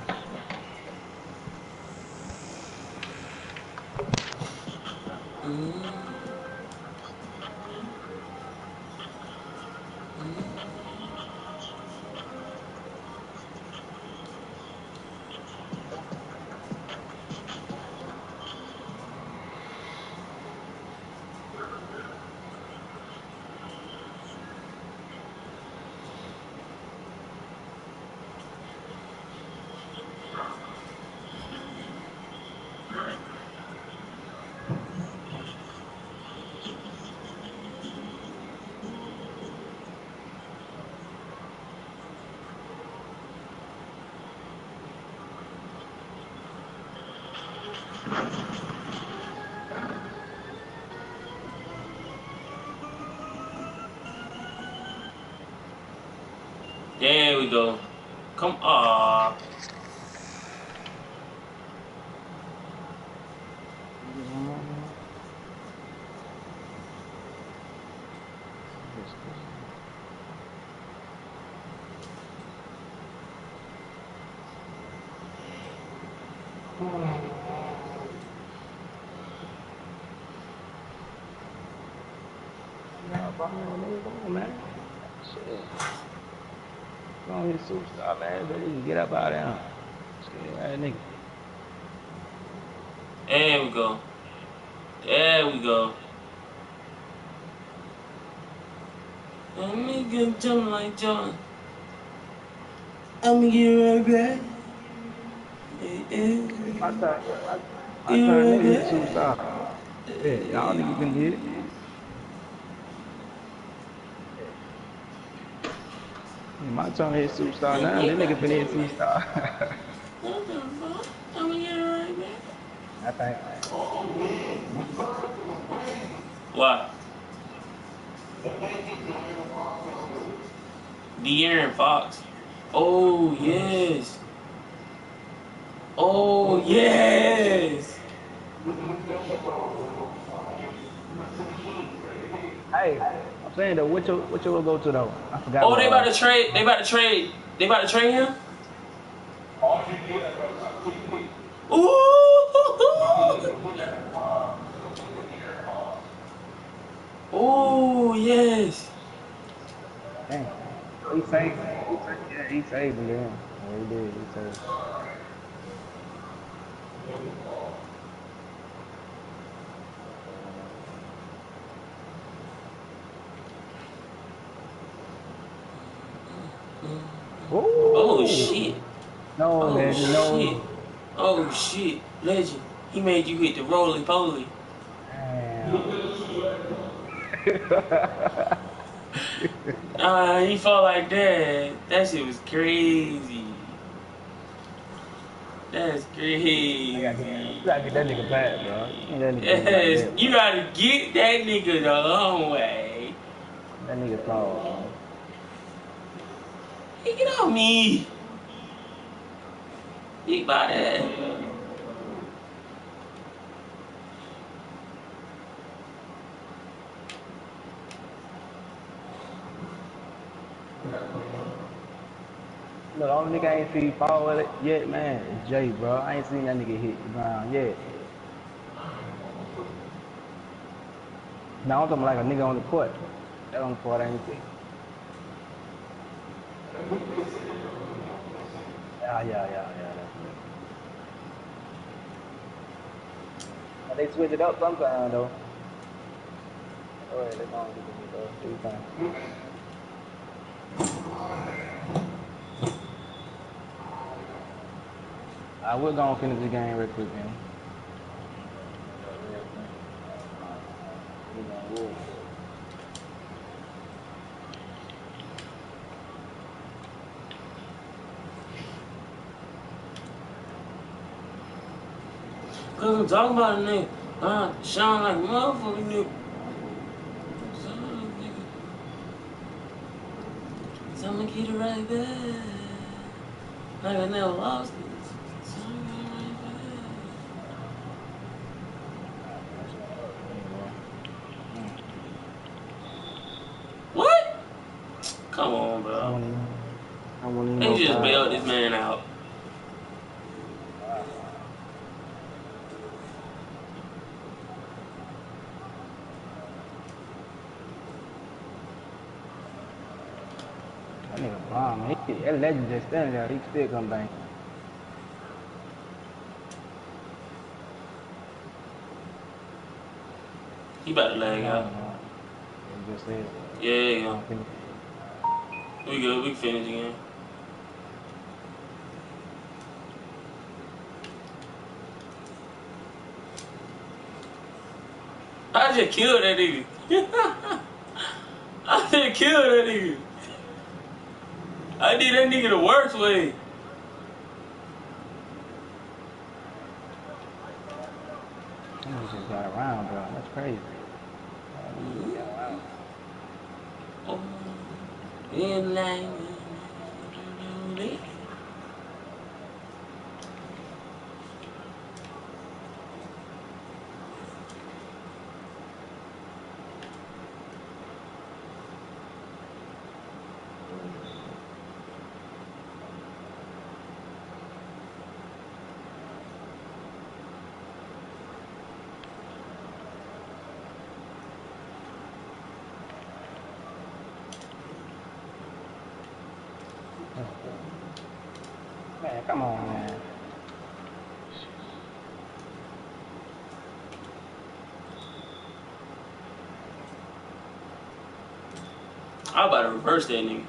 There we go. Come on. You get one more, man? Yes, y'all following that nigga? Come on, man. Shit. Go on his superstar, man, so he can get up out of there. Shit, that nigga. There we go. There we go. That nigga jumping like John. I'ma get right back. Yeah, yeah. My turn, my, my Get turn, right nigga hit back. superstar. Yeah, y'all niggas finna hit it. Yeah, my turn to hit superstar now. This nigga finna hit superstar. What the fuck? I'ma get right back. I think. Why? De'Aaron Fox. Oh yes. Oh yes. Hey, I'm saying though, what you what you will go to though? I forgot Oh, what they it about was. to trade. They about to trade. They about to trade him. Ooh. Oh yes. Dang. He saved. He saved. Yeah, he saved him then. Yeah, he did. He saved. Oh Ooh. shit. No, Oh legend. shit. No. Oh shit. Legend. He made you hit the roly poly. Damn. Ah, he fall like that. That shit was crazy. That's I gotta get that. crazy. You gotta get that nigga back, bro. You can't let that nigga do you like Yes, that, you bro. gotta get that nigga the long way. That nigga flawed, bro. Hey, get on me. Big body. No, the only nigga I ain't see fall with it yet, man, is Jay, bro. I ain't seen that nigga hit the ground yet. Now I'm talking like a nigga on the court. That on the court I ain't see. Yeah, yeah, yeah, yeah. That's it. But they switch it up sometime though. Go ahead, let's go and get the nigga, bro. Do your thing. I will go and finish the game real quick, man. Real quick. We gonna wood. Cause I'm talking about a nigga. Uh, Sean like a motherfucking nigga. Son of a nigga. So I'ma get it right back. Like I never lost it. So I'ma get it right Ah, man, that shit ain't work for me, bro. Mm. back. What? Come on, I bro. want to I want to They know just five, bailed bro. this man out. Wow. That nigga bomb, man. He, that legend just standing there. He can still come back. He about to He lag out. gone, man. Yeah, he just said, Yeah, yeah, I yeah. don't finish. We good. We can finish again. I just killed that nigga. I just killed that nigga. I did that nigga the worst way. That nigga just got around, bro. That's crazy. That nigga just got around. Oh, in line. Man, come on, man. I about to reverse that nigga.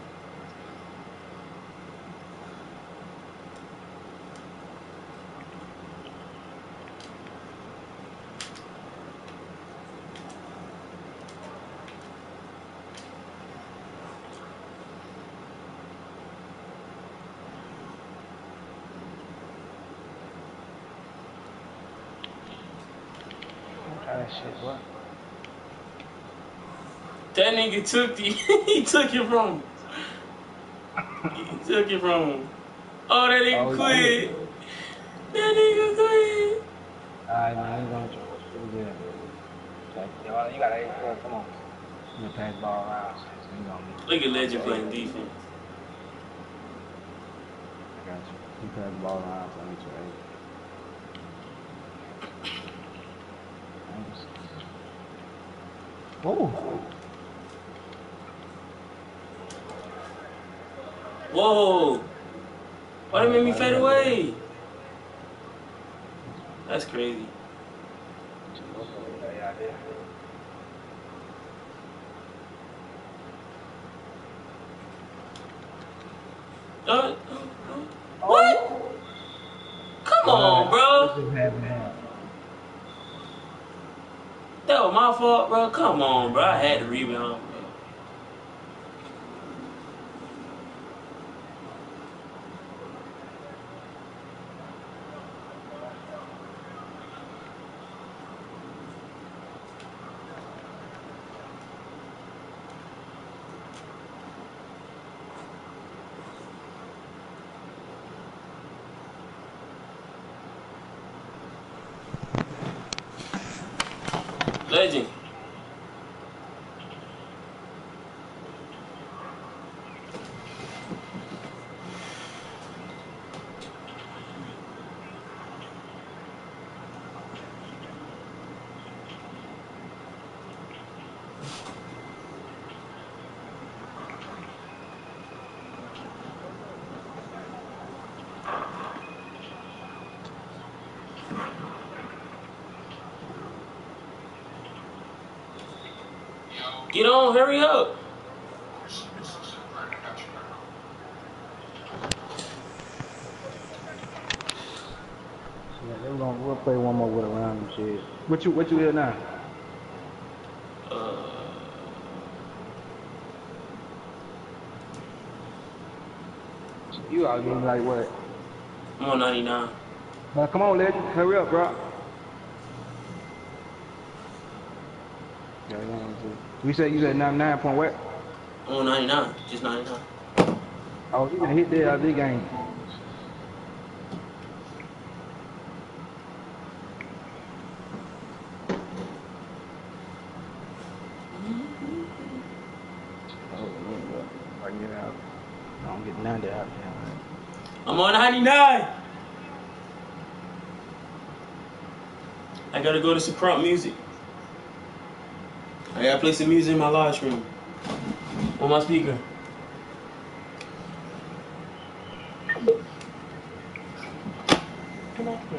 that shit, boy. That nigga took the he took it from him. He took it from him. Oh, that nigga Oh, quit. yeah. That nigga quit. Alright, man, he's gonna try. Yeah. Okay. You got eight, bro. Come on. You gonna pass the ball around. So you gonna be. Look at Legend playing defense. I got you. You pass the ball around, so I need your eight. Oh. Whoa. Why they made me fade away? That's crazy. Uh, uh, uh, what? Come on, bro. That was my fault, bro. Come on, bro. I had to rebound, bro. Legend. Get on, hurry up. Yeah, they gonna we'll play one more with around and shit. What you what you here now? Uh, You out getting like what? I'm on ninety-nine. Now come on, Legend, hurry up, bro. Yeah, you said you said ninety-nine point what? I'm on ninety-nine. Just ninety-nine. Oh, you can hit that out of this game. Oh, yeah, I get out. I don't get none of that out there. I'm on ninety-nine. I gotta go to some prompt music. I gotta play some music in my live stream. On my speaker. Come on.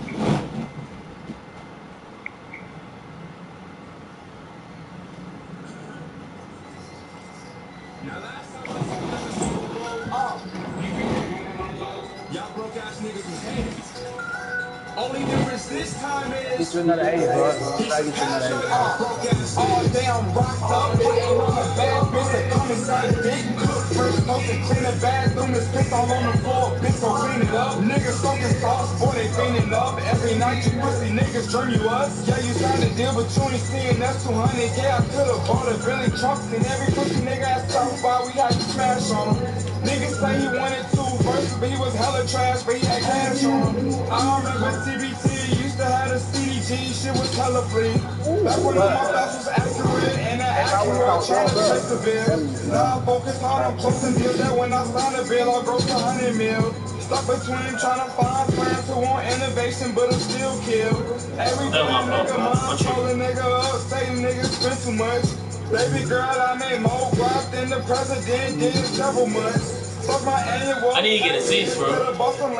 Y'all broke ass niggas was hands. Only difference this time is Get you another eight, bro. Try to get you another eight. all day I'm rocked up. It ain't on a bad bitch that come inside dick. First supposed to clean the bathroom, is piss all on the floor. Bitch, so clean it up. Niggas soaking sauce, boy, they cleaning up. Every night you pussy niggas dream you us. Yeah, you signed a deal, but you ain't seeing that's two hundred. Yeah, I could've bought a Billy Trunks and every pussy nigga ass talk about we had to smash on him. Niggas say he wanted two verses, but he was hella trash, but he had cash on him. I remember T B T used to have a C D G, shit was hella free. Back when the mustache was accurate and that accurate trying to chase the bill. Now I focus hard on closing deals that when I sign a bill, I'll gross a hundred mil. Stuck between trying to find friends who want innovation, but I'm still killed. Every time nigga mind told a nigga up, say niggas spend too much. Baby girl, I made more guap than the president did in several months. Fuck my annual. I need to get assists, bro. I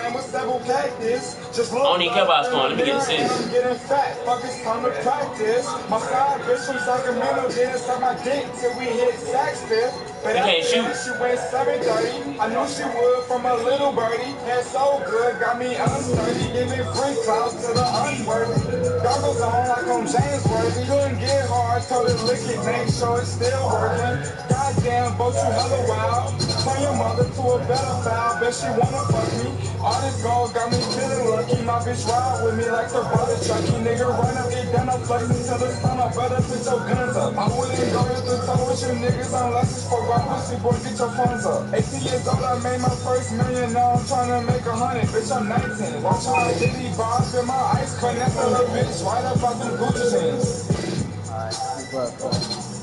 don't even care about scoring. Let me get assists. I'm getting fat. Fuck, it's time to practice. My side bitch from Sacramento didn't suck my dick till we hit Saxton. But you can't shoot. She went seven thirty. I knew she would from a little birdie. And so good, got me unsturdy. Giving free clouds to the unworthy. Goggles on like I'm James Worthy. Couldn't get hard, told her lick it, make sure it's still working. Goddamn, both you hella wild. Turn your mother to a better foul. that she wanna fuck me. All this gold got me feeling lucky. My bitch ride with me like the brother Chucky. Nigga run up, get down, I'm flexing till the sun up. Better put your guns up. I wouldn't go with the toe with you niggas unless it's for my pussy. Boy, get your funds up. eighteen years old, I made my first million. Now I'm trying to make a hundred. Bitch, I'm nineteen. Watch how I did these bars in my ice cream. That's a little bitch right up out them Gucci jeans. Alright, keep up, bro.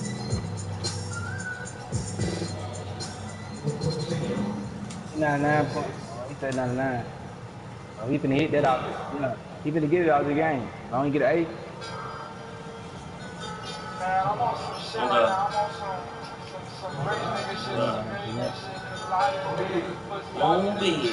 ninety-nine point. He said ninety-nine. Oh, he finna hit that out. Yeah. He finna get it out of the game. I don't get an eight. Man, I'm on some shit right now. I'm on some, some, some great nigga shit, some millionaire shit. Cause a lot of these niggas pussy. Won't be.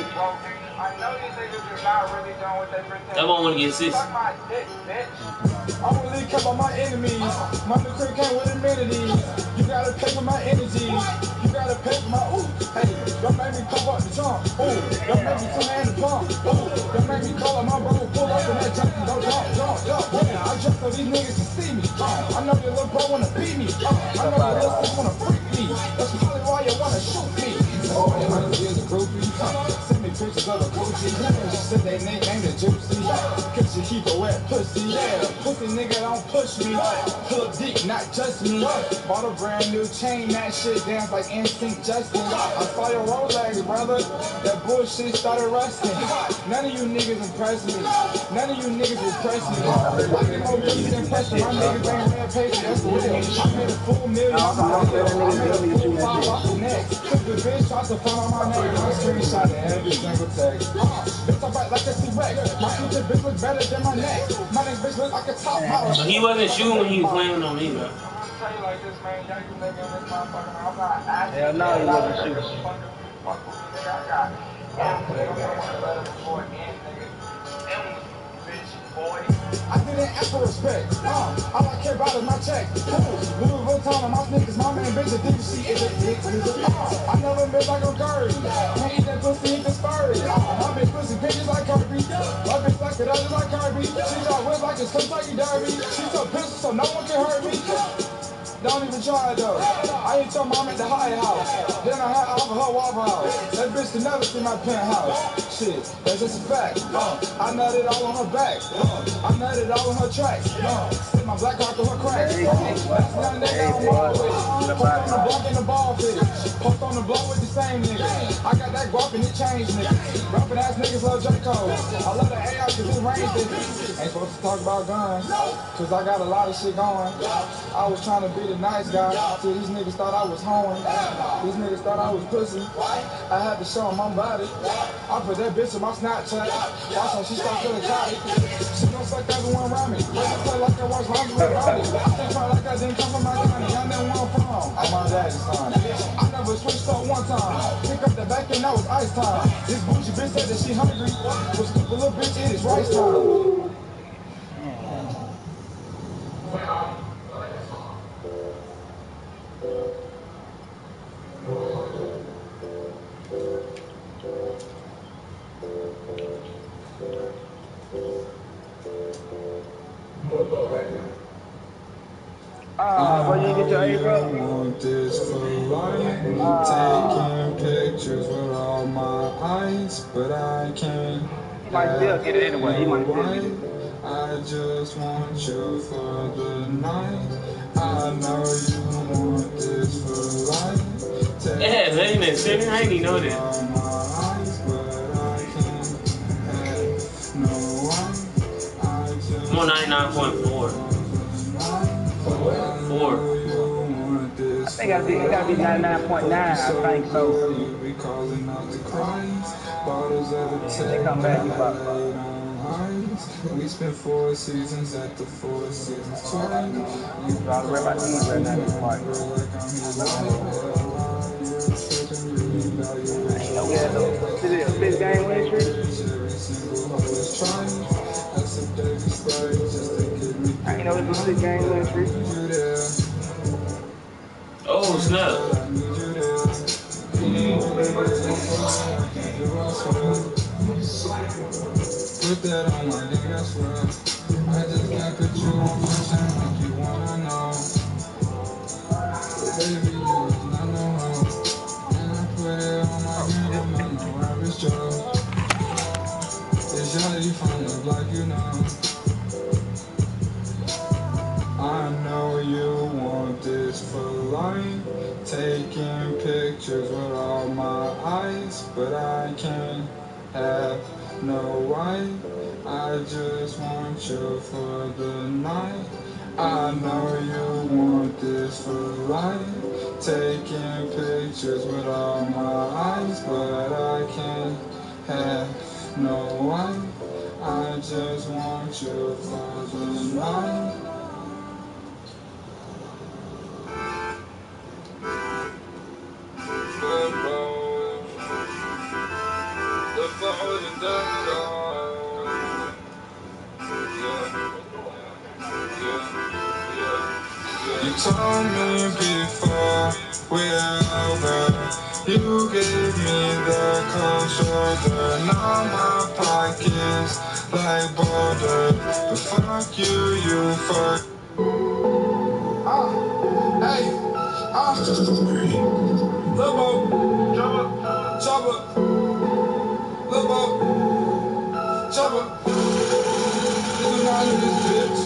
I know these niggas are not really done with their pretend. That one wanna get six. Suck my dick, bitch. I'm really care about my enemies. My new crib came with amenities. You gotta pay for my energy. You gotta pay for my ooh. Hey, don't make me pop up the trunk. Ooh, don't make me come in the pump. Ooh, don't make me call up my brother, pull up in that junkie. Don't jump, jump, jump. Yeah, I just so these niggas can see me. Uh, I know your little bro wanna beat me. Uh, I know your little sis wanna freak me. That's probably why you wanna shoot me. Oh, you wanna be a groupie? Uh, send me pictures of a Gucci. She said they nicknamed it Juicy. Cause she keep a wet pussy. Yeah, pussy nigga don't push me. Pull up deep, not just me. Bought a brand new chain, that shit dance like N Sync Justin. I saw your Rolex, brother. That bullshit started rusting. None of you niggas impress me. None of you niggas impress me. I get more bitches impressed me. My niggas ain't red paper, that's the real. I made a full million. I made a full five off the neck. Took the bitch, tried to find out my name. I screenshot every single text. Bitch, I bite like a T-Rex. My future bitch look better than my neck. My next bitch look like a top model. So he wasn't shooting when he was playing on me, bro. Tell you like this, man. Y'all can make this motherfucker. I'm not asking. Hell no, he wasn't shooting. Fuck with me, nigga. I got M, nigga. Boy, M, nigga. M, bitch, boy. I didn't ask for respect. Uh, all I care about is my check. Louis Vuitton on my sneakers. My man, bitch, a D C is a dick. Uh, I never been like a Curry. Can't eat that pussy, eat the spurry. Uh, my bitch pussy bitches like Kirby. My bitch like it, I just like Kirby. She got whip like it's Kentucky Derby. She's a pistol, so no one can hurt me. Don't even try it though. I ate your mom at the Hyatt House. Then I had off of her Waffle House. That bitch can never see my penthouse. Shit, that's just a fact. Uh, I nutted all on her back. Uh, I nutted all on her tracks. Uh, Sit my black car through her cracks. Uh, that's none that I'm wrong with. Post on the block in the ball fit. Post on the block with the same nigga. I got that guap and it changed niggas. Rapping ass niggas love J. Cole. I love the A I cause it rains bitches. Ain't supposed to talk about guns. Cause I got a lot of shit going. I was trying to be the nice guy, till these niggas thought I was hoeing. These niggas thought I was pussy. I had to show them my body. I put that bitch in my Snapchat. Watch how she start feeling cocky. She gon' suck everyone around me. Make her play like I watch Lonnie with Ronnie. I can't cry like I didn't come from my county. I never went from. I'm my daddy's son. I never switched up one time. Pick up the back and that was ice time. This bougie bitch said that she hungry. But stupid little bitch, it is rice time. Ah, where you get your A, bro? I want this for life. Taking pictures with all my eyes, but I can't. He might still get it anyway. He might still get it. I just want you for the night. I know you want this for life. Yeah, lane and center. I didn't even know that. All my eyes, but I can't have no one. I just I'm on ninety-nine point four. Four. I think I think it gotta be ninety-nine point nine. I think so. They come back, you pop. We spent four seasons at the Four Seasons twice. You probably wear my teeth right now, this part. I ain't know we had no six game win streak. I ain't know it was a six game win streak. Oh, snap. Put that on my nigga, that's right. I just can't put you on my chain like you wanna know. Baby, you was not no hoe. And I put it on my nigga, man, no average eyes, but I can't have no wife. I just want you for the night. I know you want this for life. Taking pictures with all my eyes, but I can't have no wife. I just want you for the night. You told me before we're over, you gave me the cold shoulder. Now my pockets like boulder, but fuck you, you fuck. Ah, hey, ah, Lobo, Chopper, Lobo, Chopper. This is not in this bitch.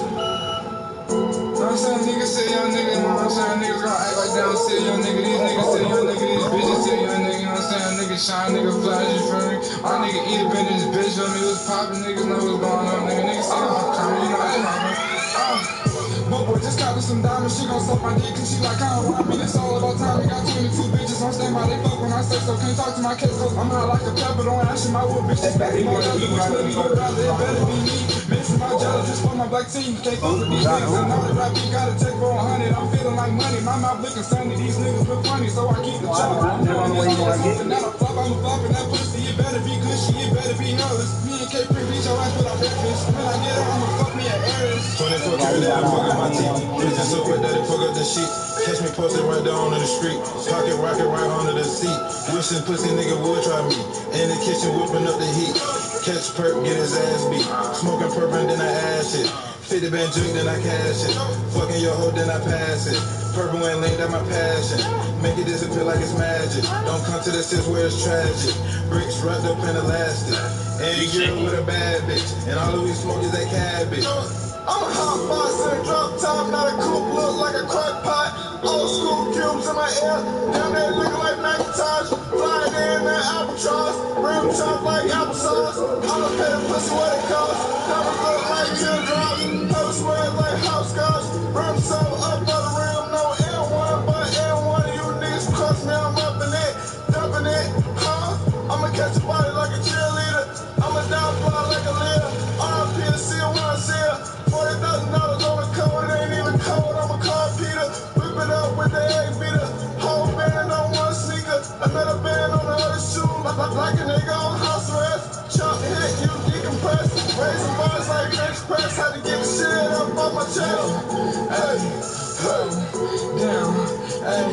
Know what I'm saying? Niggas say young nigga, you know what I'm saying? Niggas gonna act like they don't see a young nigga. These niggas say young nigga, these bitches say young nigga, you know what I'm saying? Niggas shine, nigga flash, you feel me? My nigga eat up in this bitch, feel me? What's poppin', niggas know what's going on, nigga. Niggas say I'm coming, you know what I'm saying? But boy, just got her some diamonds, she gon' suck my dick, cause she like, I don't want me, it's all about time. We got twenty-two bitches on standby, they fuck when I say so. Can't talk to my kids, cause I'm hot like a pepper, don't ask me my wood, bitch, they back me, which nigga go around, it better be me. Mixing my jello just for my black team, can't fuck with these niggas, and all the rap beat gotta take for a hundred. I'm feeling like money, my mouth looking sunny, these niggas look funny, so I keep the chop. I'm doing this, something that I flop, I'm a flop, and that pussy, it better be good shit, it better be hers. Me and K-Free beat your ass without breakfast, when I get her, I'ma fuck me at Aries. twenty-four karat that I fuck up my teeth. Just so quick that it fuck up the sheet. Catch me posted right there on the street. Pocket rocket right under the seat. Wishing pussy nigga would try me. In the kitchen whipping up the heat. Catch perp, get his ass beat. Smoking perp and then I ash it. fifty band juke, then I cash it. Fucking your hoe, then I pass it. Purple and link, that my passion. Make it disappear like it's magic. Don't come to the sis where it's tragic. Bricks wrapped up in elastic. And you with a bad bitch. And all that we smoke is that cabbage. I'm a hot box in a drop top, not a coupe, look like a crock pot. Old school cubes in my ear, damn they looking like Macintosh. Flying in that albatross, rim chop like applesauce. I'ma pay the pussy what it costs. Diamonds look like teardrops, pepper sweat like hopscotch. Rim so up on the rim, no N one, but N one of you niggas cross me, I'm up in it, dumping it, huh? I'ma catch a body like a cheerleader, I'ma down fly like a leader. R P to see her when I see her. forty thousand dollars on the code, it ain't even cold, I'ma call Peter. Whip it up with the egg beater. Whole band on one sneaker. Another band on the other shoe. Like a nigga on house arrest. Chop hit, you decompress. Raising bars like bench press. Had to get the shit up on my chest. Hey, hey, down, hey,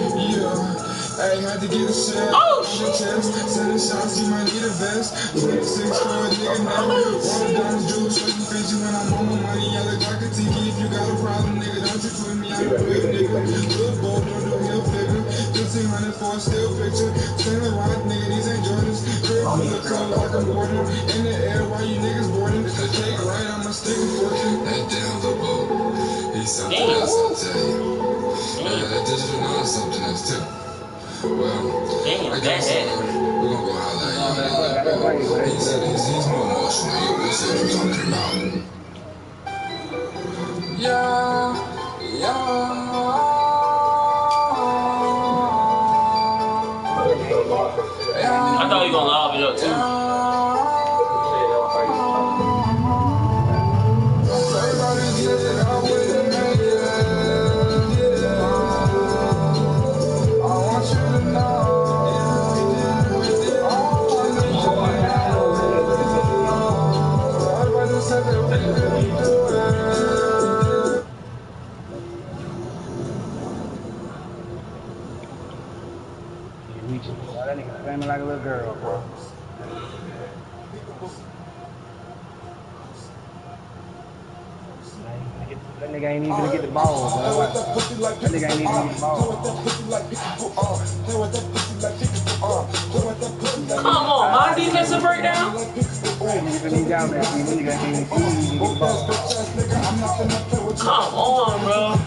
yeah. Hey, had to get a shit oh, on your chest. Sending shots, you might need a vest. twenty-six for a nigga now. Roll down jewels, so you fidget when I'm on my money. I look like a tiki. If you got a problem, nigga, don't you put me out of quick, nigga. Little boy, don't do hill figure. fifteen hundred for a still picture. Standing rock, nigga, these ain't Jordans. Crib from the club like I'm boarding. In the air while you niggas boarding. The cake right, I'ma stick a fortune. That damn little boy, he's something else, I'll tell you. Man, that digital know something else, too. Well, damn, I guess uh, we're gonna go holler at you. Uh, he's, he's, he's more emotional. You, you see what I'm talking about. Yeah, yeah. I thought you were gonna lob it up too. That nigga screaming like a little girl, bro. That nigga ain't even get the ball, bro. That nigga ain't even get the ball. Come on, my defensive breakdown. Come on, bro.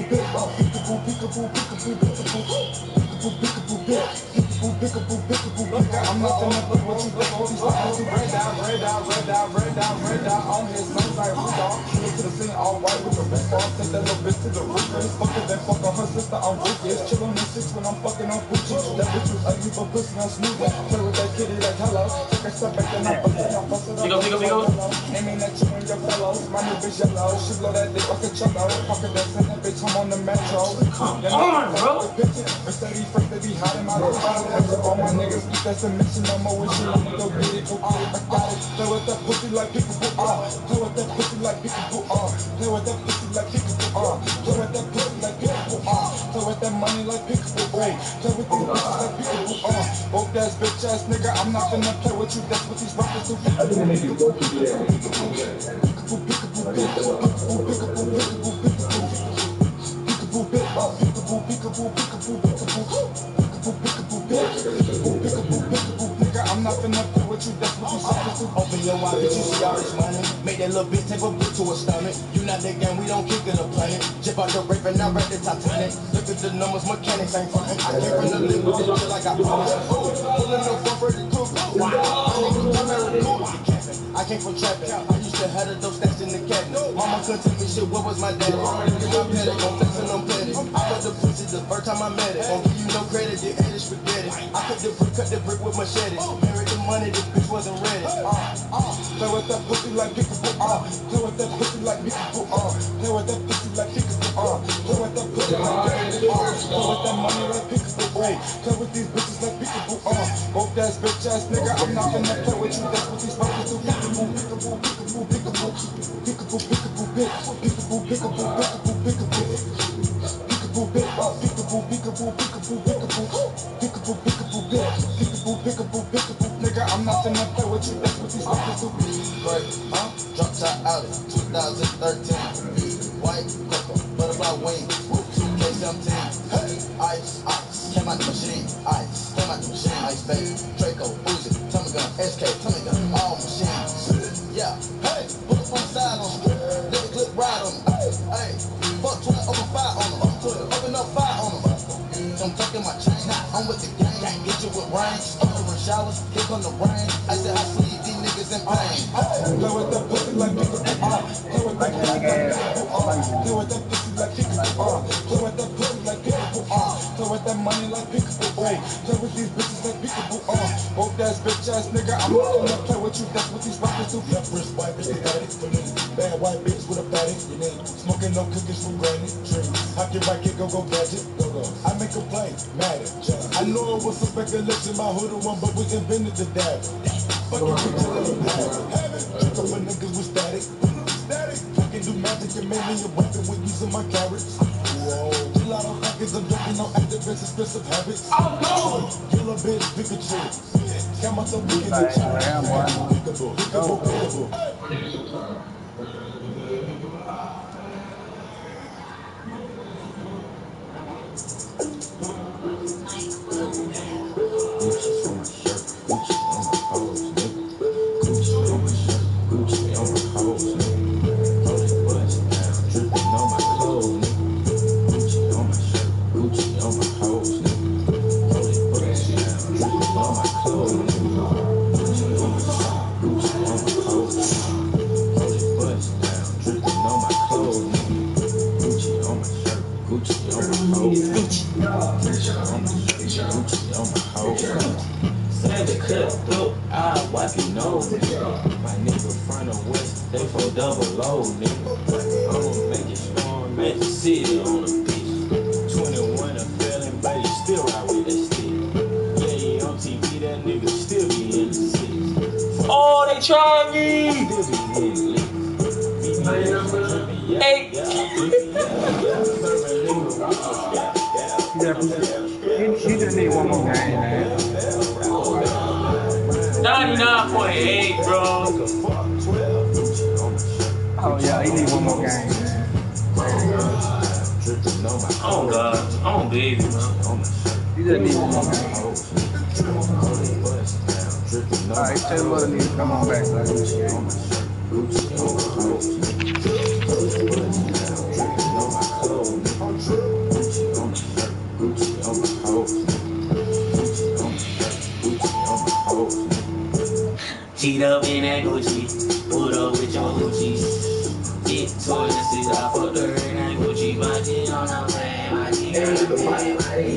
bit, uh, peekaboo, peekaboo, peekaboo, peekaboo, peekaboo, peekaboo, bit, peekaboo, peekaboo, peekaboo, nigga, I'm not gonna put what you think, what you supposed to red out, red out, red out, red out, red out, on his nose like Rudolph, look to the scene all white with the wrist off, take that little bitch to the roof, race, fucking that fuck on her sister, I'm ruthless, chill on the six when I'm fucking on Gucci, that bitch was ugly but pussy, I'm smooth, play with that kitty like hello, take a step back and I fuck it, I bust it up, Figo, Figo, Figo. aiming at you and your fellows, my new bitch yellow, she blow that dick like a cello, fucking that send that bitch home on the metro. Come on, bro. Steady first they be hot in my little body. All my niggas eat that submission, no more with shit. I'ma go get it, go get it, I got it. Play with that pussy like peekaboo, ah. Play with that pussy like peekaboo, ah. Play with that pussy like peekaboo, ah. Play with that pussy like peekaboo, ah. Play with that money like peekaboo, ay. Play with these bitches like peekaboo, ah. Broke ass bitch ass nigga, I'm not gonna play with you. That's what these rappers do. Peekaboo, peekaboo, peekaboo, peekaboo, peekaboo, peekaboo, peekaboo, peekaboo. Peekaboo, bit, uh, peekaboo, peekaboo, peekaboo, peekaboo, peekaboo, peekaboo, bit, peekaboo, peekaboo, peekaboo, nigga, I'm not finna play with you, that's what you supposed to. Open your eyes, bitch, you see all this money. Make that little bitch take a boot to her stomach. You not that gang, we don't kick in the planet. Jip out the rape and I rap the Titanic. Look at the numbers, mechanics ain't frontin'. I came from the lip with this shit like I promised. Pulling up front for the coupe. My nigga, I'm married cool. I came from trapping. I used to have the dope stacks in the cabinet. Mama couldn't tell me shit, what was my daddy? Niggas, I'm petty, gon' flex and I'm petty. I cut the pussy the first time I met it. Gon' give you no credit, you ate it, spaghetti. I cut the brick, cut the brick with machetes. Married the money, this bitch wasn't ready. Uh, uh, play with that pussy like peekaboo, uh. Play with that pussy like peekaboo, uh. Play with that pussy like peekaboo, uh. Play with that pussy like peekaboo, uh. Play with that money like peekaboo, ay. Play with these bitches like peekaboo, uh. Broke ass bitch ass nigga, I'm not gonna play with you. That's what these rappers do. Peekaboo, peekaboo, peekaboo, peekaboo, peekaboo, peekaboo, bit, peekaboo, peekaboo, peekaboo, peekaboo, peekaboo, bit, uh, peekaboo, peekaboo, peekaboo, peekaboo, peekaboo, peekaboo, bit, peekaboo, peekaboo, peekaboo, nigga, I'm not gonna play with you. That's what these rappers do. Right, huh? Drop top out in twenty thirteen, white cocoa, butterfly wings, two K seventeen, hey, ice, ice, came out the machine, ice, came out the machine, ice, baby, Draco, Uzi, Tommy gun, S K, Tommy gun, all machines, yeah, hey, put it on the side on them, let the clip ride on them, hey, hey, fuck twenty, open fire on them, open up fire on them, I'm tucking my chain, I'm with the gang, can't get you with rain, under showers, here come the rain, I said I sleep, these niggas in pain, play with that pussy like peekaboo, uh, play with that pussy like peekaboo, uh, play with that pussy like peekaboo, uh, play with that pussy like peekaboo, uh, play with that money like peekaboo, ay, play with these bitches like peekaboo, uh, broke ass bitch ass nigga, I'm not gonna play with you, that's what these rappers do. Left wrist white bitch, they got it for me, bad white bitch with a fatty, you need, smoking no cookies from granny, dream, hop your right, go go gadget, go go, I make a play, matter, I know it was some speculation, my hood one, but we invented the dab, fucking bitch, have it, trick up my niggas with static, static, I can do magic and make me a weapon with using my carrots, whoa, a lot of fuckers, I'm drinking on activists, expensive habits, oh no, kill a bitch, Pikachu, come out the weekend, peekaboo, peekaboo, peekaboo. Double low, nigga. I'ma make it storm, Magic City on the beach. twenty-one, a felon, but he still ride with that stick. Yeah, he on T V, that nigga still be in the six. Oh, they try me! Still be in the Hey! You just need one more game, man. ninety-nine point eight, bro. Oh yeah, he need one more game. Oh god, oh baby, man. You just need one more game. Alright, tell the mother nigga come on back so I can this game. Feet up in that Gucci, put up with your Gucci. Get towards the city, I fucked her in that Gucci. Body on the way, body on the way, body on the way,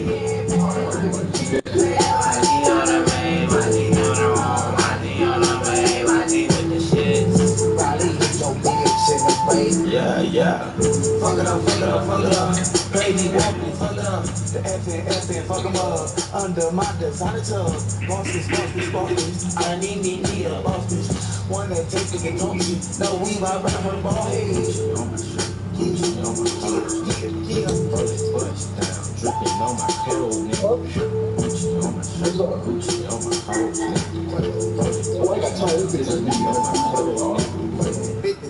body on the road, body on the way, body with the shit. Body hit your bitch in the face. Yeah, yeah. Fuck it up, fuck it up, fuck it up. Baby, walk me, fuck it up. The F N F N, fuck 'em up. Under my designer tub. Bosses, bosses, bosses. I need me, need a boss bitch. One that takes it, get on me. No, we vibe around her ball head. On my shirt, Gucci on my clothes. Yeah, yeah. Bust, bust down, dripping on my clothes, nigga. Gucci on my shirt, Gucci on my clothes, nigga. Oh, I got time to this nigga on my clothes, nigga.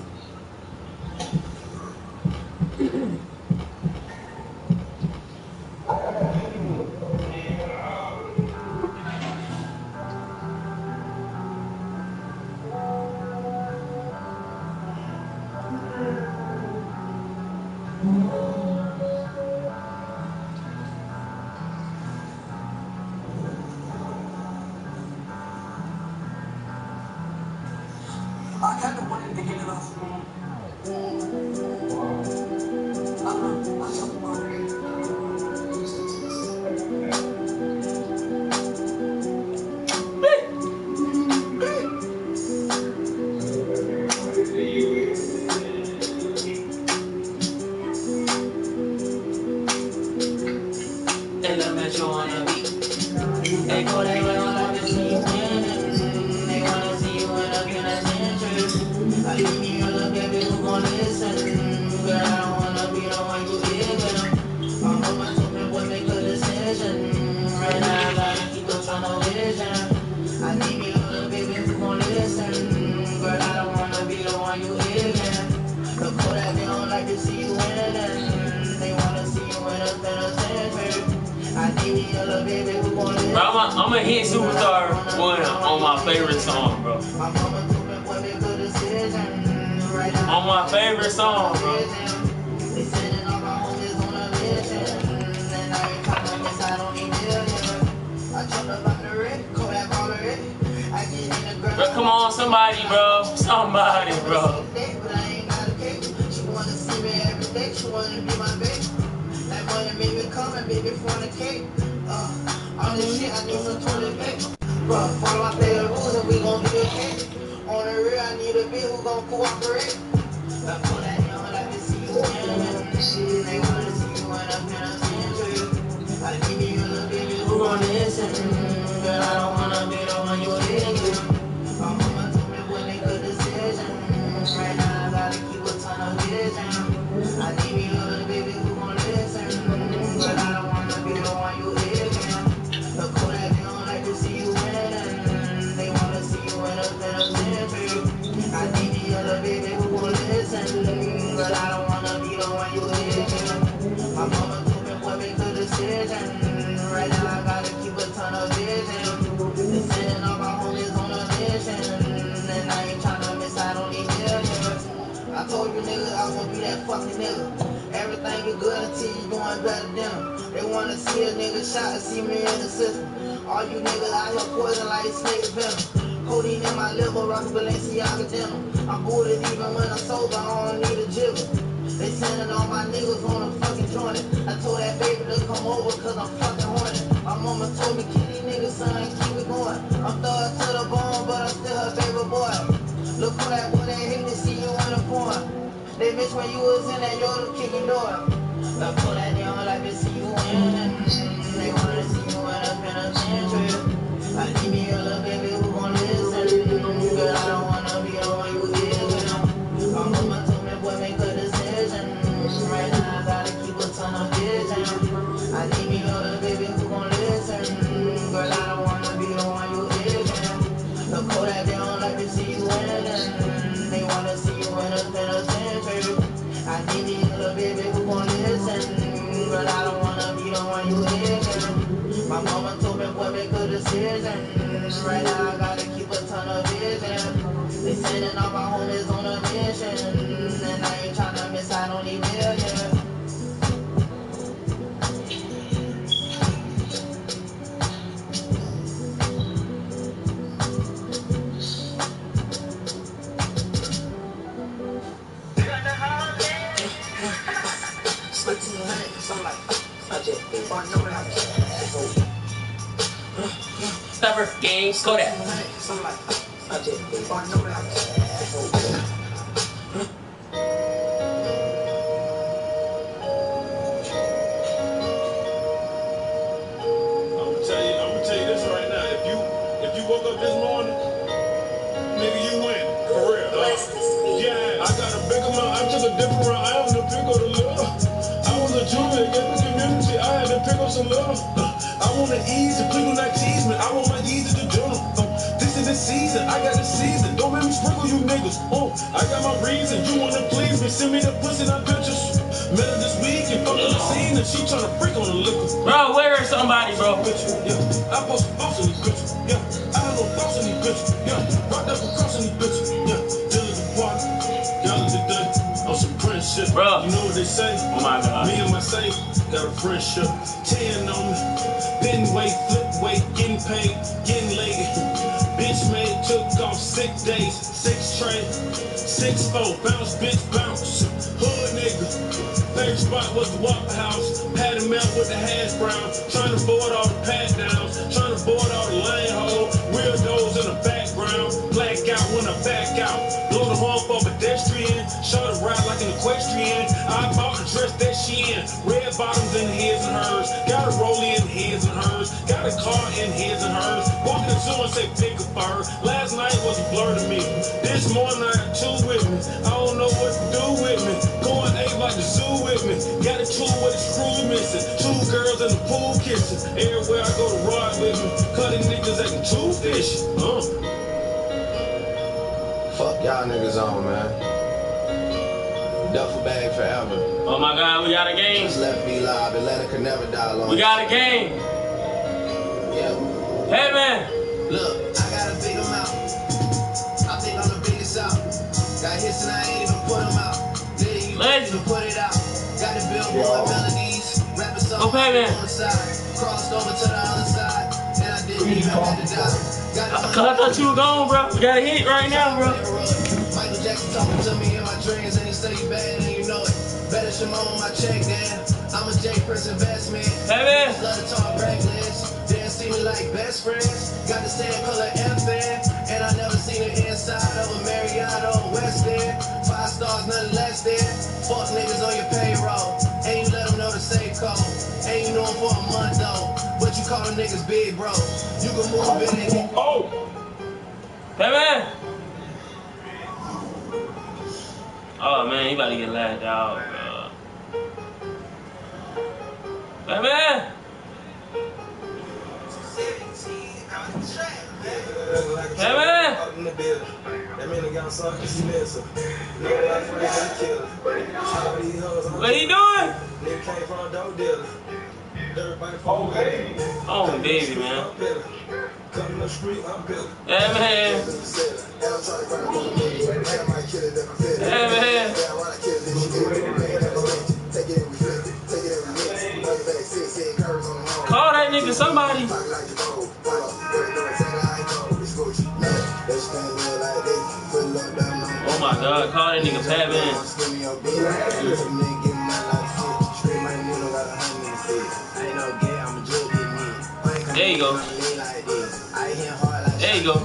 I kind of wanted to get it off. And I met you on the beat. They go they way on like to see you winning. They wanna see you end up in a century. I need me a little baby who gon' listen. Girl, I don't wanna be the one you giving them. My mama told me boy make a decision. Right now I gotta keep a tunnel vision. I need me a little baby who gon' listen. Girl, I don't wanna be the one you giving. Look for that they don't like to see you winning. They wanna see you end up in a century. I need me a little baby who gon' listen. Bro, I'm a, I'm a hit superstar one on my favorite song, bro. On my favorite song, bro. Bro, come on, somebody, bro. Somebody, bro. She wanna see me every day. She wanna be my baby. That money made me come and baby for the cake. Uh, all this shit, I need some toilet paper. Bro, follow my favorite rules and we gon' be okay. On the real, I need a bitch who gon' cooperate. I pull that young like to see you winning. They wanna see you end up in a century. I need me a little baby who gon' listen. Girl, I don't wanna be the one you thinking. My mama told me when they good decision. Right now I gotta keep a ton of vision. I need me a little baby who gon' listen. But I don't wanna be the one you thinking. The cool that they don't like to see you winning. They wanna see you end up in a century. I need me a little baby who gon' listen. But I don't wanna be the one you thinking. My mama told me boy make a decision. Right now I gotta keep a ton of vision. They sending all my homies on a mission. And I ain't tryna miss out on these millions. I told you nigga I won't be that fucking nigga. Everything is good until you doing better than them. They wanna see a nigga shot and see me in the system. All you niggas out here poison like snake venom. Codeine in my liver, rockin' Balenciaga denim. I'm booted even when I'm sober, I don't need a jigger. They sending all my niggas on a fucking joint. I told that baby to come over cause I'm fucking horny. My mama told me keep these niggas son, keep it going. I'm thug to the bone, but I'm still her favorite boy. Look for that boy, they hate to see you in the porn. They miss when you was in that Yoda kicking door. Look for that they don't like to see you winning. They wanna see you end up in a century. I need me a little baby who gon' listen. Girl, I don't wanna be the one you giving them. My mama told me boy make a decision. Right now I gotta keep a ton of vision. I need me a little baby who gon' listen. Girl, I don't wanna be the one you giving them. Look for that they don't like to see you winning. They wanna see you end up in a century. I need me a little baby who gon' listen. Girl, I don't wanna be the one you giving them. My mama told me boy make a decision. Right now I gotta keep a ton of vision. They sending all my homies on a mission. And I ain't tryna miss out on these millions. fifteen hundred, something like that. I just want to know what I can. Cover game Kodak. Something like that. I just want to know what I can. Woke up this morning, nigga, you win. For real, dog. Yeah, I got a big amount. I took a different route. I am the pick of the little. I was a junior in the community. I had to pick up some little. I want to ease and people not tease me. I want my easy to do them. Uh, this is the season. I got the season. Don't make me sprinkle you niggas. Oh, I got my reason. You want to please me? Send me the pussy, not pictures. Met her this week and fuck on the scene and she tryna freak on the liquor. Bro, where is somebody, bro? Yeah, I post a boss in these bitches. Yeah, I have no boss in these bitches. Yeah, rocked up across in these bitches. Yeah, dealers of water. Y'all today on some friendship. Bro, you know what they say? Oh my God. Me and my safe got a friendship. Ten on me. Been weight, flip weight, getting paid, getting laid. Bitch made, took off six days, six trade, six four, bounce, bitch, bounce. Hood nigga. Favorite spot was the Waffle House. Patty melt with the hash brown. Trying to board all the pat downs. Trying to board all the lane hole. Weirdos in the background. Black out when I back out. Blow the horn for pedestrian. Show the ride like an equestrian. I bought the dress that she in. Red bottoms in his and hers. Got a rollie in his and hers. Got a car in his and hers. Walking the zoo and say pick a fur. Last night was a blur to me. This morning I got two with me. I don't know what to do with me. Going eight like the zoo with me. Got a tool with a screw missing. Two girls in the pool kissing. Everywhere I go to ride with me. Cutting niggas acting too fish. Uh. Fuck y'all niggas on, man. Duffel bag forever. Oh my God, we got a game. Just left me live. Atlanta could never die long. We got a game. Yeah. Hey man. Look, I got a big amount. I think I'm the biggest out. Got hits and I ain't even put them out. Didn't even put it out. Got the billboard melodies. Rapping songs okay, man. on the side. Crossed over to the other side. And I didn't even have to die. Cause I thought you were gone, bro. We got a hit right now, bro. Michael Jackson talking to me in my dreams and he say you bad and you know it. Better Shimon on my check, damn. I'm a J Prince investment. Hey man. Love to talk reckless. Didn't see me like best friends. Got the same color F N. And I never seen the inside of a Marriott or West End. Five stars, nothing less than. Fuck niggas on your payroll. And you let them know the safe code. And you know them for a month though. But you call them niggas big bro. You can move it and get. Oh! Hey man. Oh man, he about to get laughed out, bro. Hey man. Hey man. What he doing? Oh baby, man. Hey man. Hey man. Call that nigga somebody. Oh my God, call that nigga Pat Man. There you go. There you go.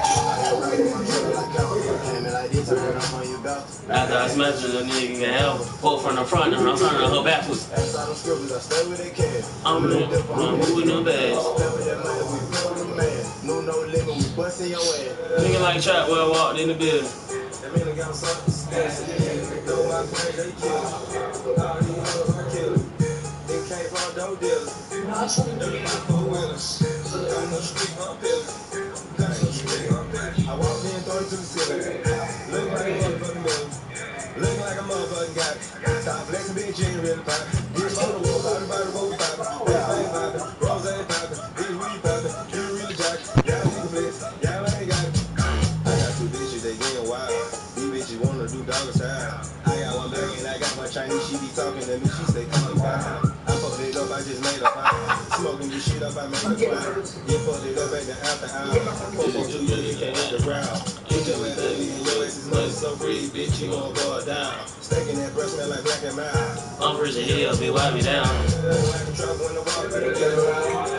After I smashed the nigga can help pull from the front and I'm turning the hoe backwards. I'm in, I'm moving the bags. Nigga like Trapwell walked in the building. I walked in, throw it to the ceiling. Looking like a motherfucking building. Looking like a motherfucking guy. Stop flexing, big chicken, really pop. This on the wall, body, body, roll, pop. This ain't poppin', rose ain't poppin'. This weed poppin', you really jack. Y'all need to flex, y'all ain't got it. I got two bitches, they getting wild. These bitches wanna do dog style. I got one back and I got my Chinese, she be talking to me, she say, come on, back. I fucked it up, I just made a fire. Smoking this shit up, I made a fire. You fucked it up at the after hour. Four, four, two, you can't hit the crowd. You just went ugly and your ass is mother so so free, bitch, you gon' go down. Stacking that breast smell like black and mild. I'm Prison Hill, be wipe me down. Like a truck when the water get around.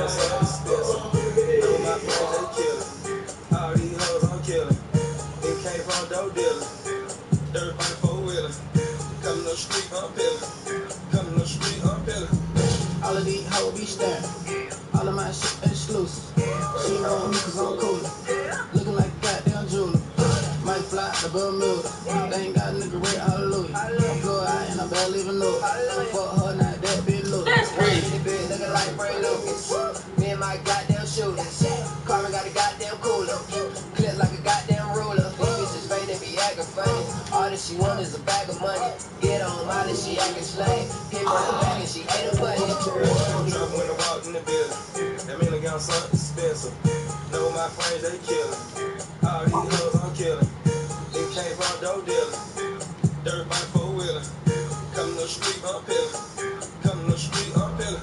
Know my friends, they killin'. All these hoes, I'm killin'. It came from dope dealer. Dirt bike four-wheeler. Come no street, I'm pillin'. Come no street, I'm pillin'. All of these hoes be staring. All of my shit exclusive. She know me cause I'm cooler. Looking like goddamn jeweler. Might fly to Bermuda. They ain't got a nigga rate, hallelujah. I'm good high and I barely even know it. Fuck her, not that bitch look. That's crazy. Looking like Bray Lucas. Me and my goddamn shooters. Carmen got a goddamn cooler. Clip like a goddamn ruler. These bitches fake, they be acting funny. All that she want is a bag of money. Get on Molly, she acting slang. Hit me in the back and she ain't a bunny. Drop when I walk in the building. That mean I got something expensive. Know my friends, they killin'. All these hoes, I'm killin'. It came from dope dealer. Dirt bike four-wheeler. Come no street, I'm pillin'. Come no street, I'm pillin'.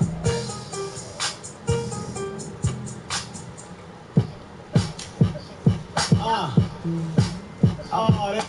Ah. Oh, that.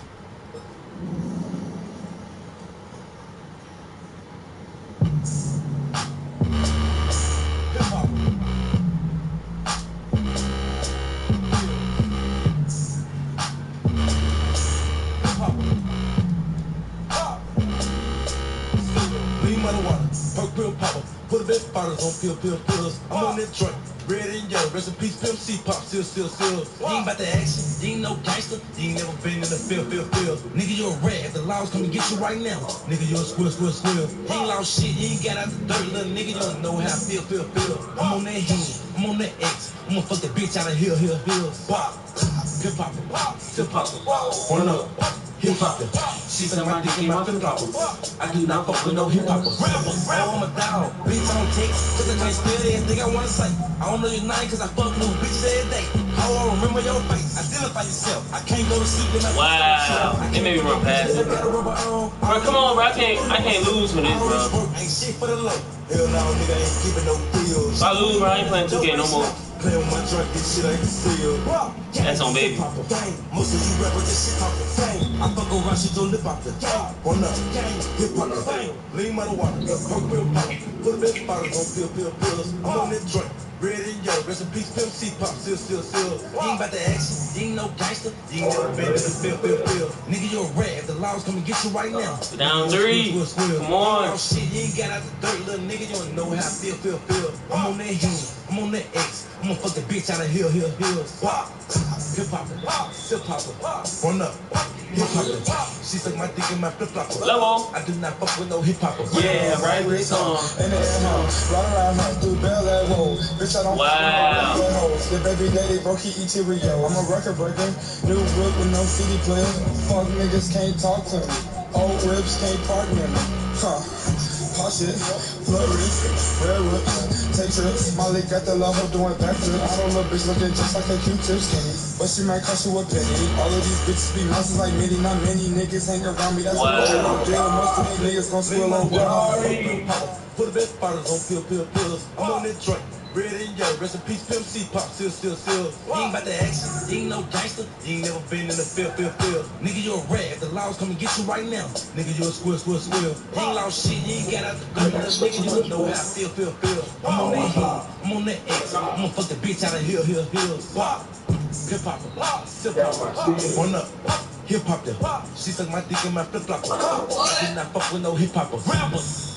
Lean by the water, perk pill popper, put a bit of bottles on pill, pill, pills. I'm on that joint, red and yellow, rest in peace, Pimp C pop, still, still, still. You ain't about the action, you ain't no gangster, you ain't never been in the field, field, field. Nigga, you a rat, if the laws come and get you right now. Nigga, you a squill, squill, squill. You ain't lost shit, you ain't got out the dirt, little nigga, you don't know how I feel, feel, feel. I'm on that hand, I'm on that X, I'm gonna fuck that bitch out of hill, hill, hill. Pop, hip hop, hip hop, one up. Hip hop, she said my dick in my flip flopper. I do not fuck with no hip hoppers. Oh, I'm a dog, bitch, I don't take. Cause I can't spell everything I wanna say. I don't know your name cause I fuck new bitches every day. How I remember your face, identify yourself. I can't go to sleep in my Wow, they made me run past it. Bro, come on, bro, I can't, I can't lose with this, bro. Ain't shit for the low. Hell no, nigga ain't keeping no deals. If I lose, bro, I ain't playing two K no more. Play on my drink, this shit ain't concealed. That's on baby. Most of you rappers, this shit talk the same. I fuck around, shit don't lip out the game. One up, hip hop the same. Lean by the water, perk pill pop. Put a bit of bottles on pill, pill, pills. I'm on that drink, red and yellow. Rest in peace, Pimp C pop, still, still, still. You ain't about the action, you ain't no gangster. You ain't never been in the field, field, field. Nigga, you a rat, if the laws come and get you right now. Down three, come on. Oh shit, you ain't got out the dirt, little nigga, you don't know how I feel, feel, feel. I'm on that hand, I'm on that X. I'm gonna fuck the bitch out of hill, hill, hill. Pop, hip hop, hip hop, one up, hip hop. She suck my dick in my flip flopper. Level. I do not fuck with no hip hopper. Yeah, right with song. And then house, run around house, do bell at home. Bitch, I don't wow. The baby daddy broke he eat Cheerio. I'm a record breaker, new whip with no C D player. Fuck niggas can't talk to me. Old whips can't partner me. Huh. Pop shit, flourish, rare whips, take trips. Molly got the love of doing backflips. I don't know bitch looking just like a Q-tip skinny, but she might cost you a penny. All of these bitches be monsters like Minnie, not many niggas hang around me. That's wow. what I don't deal. Most of these niggas gon' squill on what put a bit of bottles on pill, pill, pills. I'm on that drink. Red and yellow, rest in peace, Pimp C pop, still, still, still. You ain't about the action, you ain't no gangster, you ain't never been in the field, field, field. Nigga, you a rat, if the laws come and get you right now. Nigga, you a squill, squill, squill. You ain't lost shit, you ain't got out the dirt, nigga, you don't know how I feel, feel, feel. I'm on that heat, I'm on that X, I'm gonna fuck the bitch out of hill, hill, hill. Pop, hip hop, hip hop, one up. Hip hop there. She suck my dick in my flip flopper. I do not fuck with no hip hoppers. Rappers.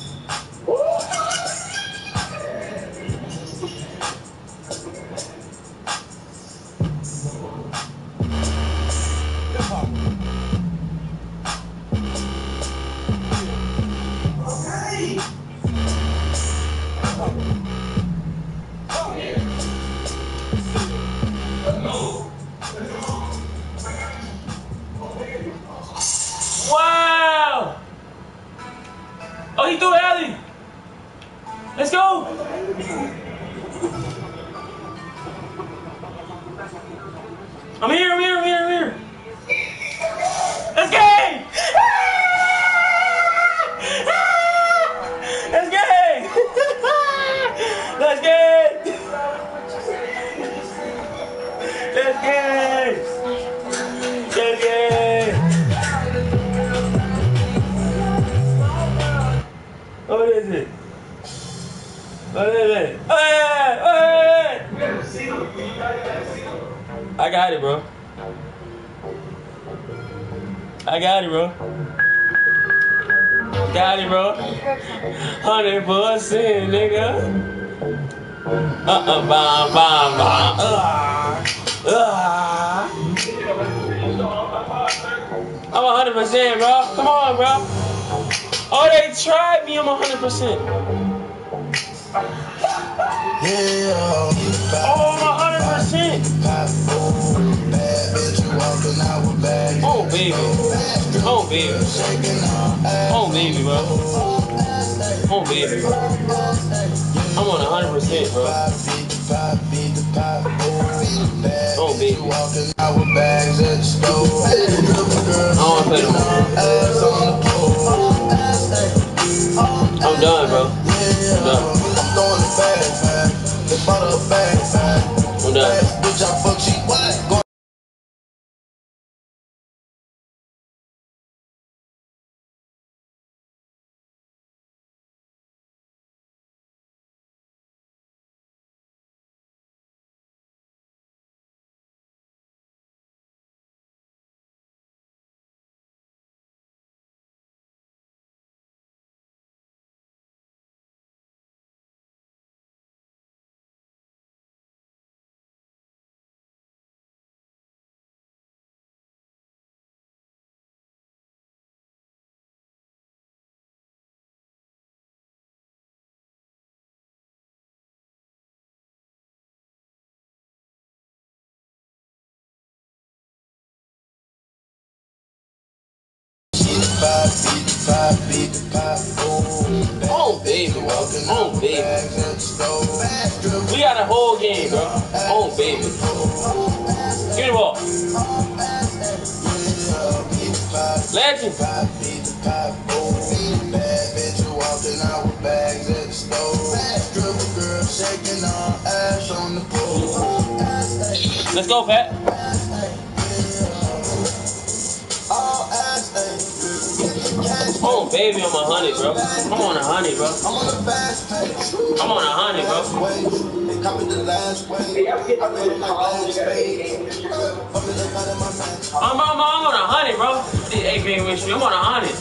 Wow! Oh, he threw alley. Let's go. I'm here, I'm here, I'm here, I'm here. Let's go! Let's go! Let's go! Let's go! Let's go! is it? What is it? Hey, hey! I got it, bro. I got it, bro. Got it, bro. Hundred percent, nigga. Uh uh, bam, bam, bam. Uh, uh. I'm a hundred percent, bro. Come on, bro. Oh, they tried me. I'm a hundred percent. Oh, I'm a hundred percent. Oh, baby. Oh, baby. Oh, baby, bro. Oh, baby. I'm on a hundred percent, bro. Oh, baby. I don't want to play no more. I'm done, bro. I'm done. I'm done. Oh, baby, bro. Oh, baby. We got a whole game, bro. Oh, baby. Give me the ball. Legend. Let's go, Pat. Oh, baby, I'm a honey, bro. I'm on a honey, bro. I'm on a honey, bro. I'm, I'm, I'm on a honey, bro. Hey, being with you, I'm on a honey.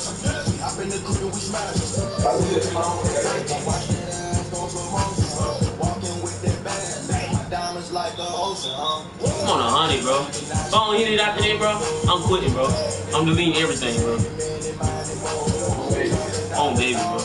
I'm on a honey, bro. If I don't hit it after that, bro, I'm quitting, bro. I'm deleting everything, bro. Oh, baby, bro.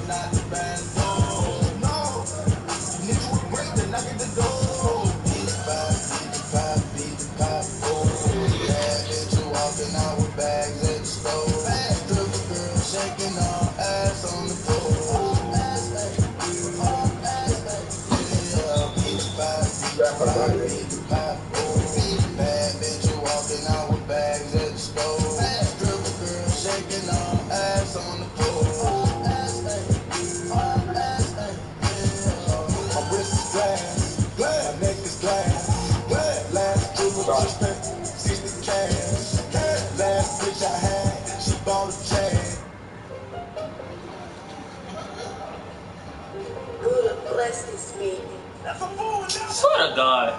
Swear to God.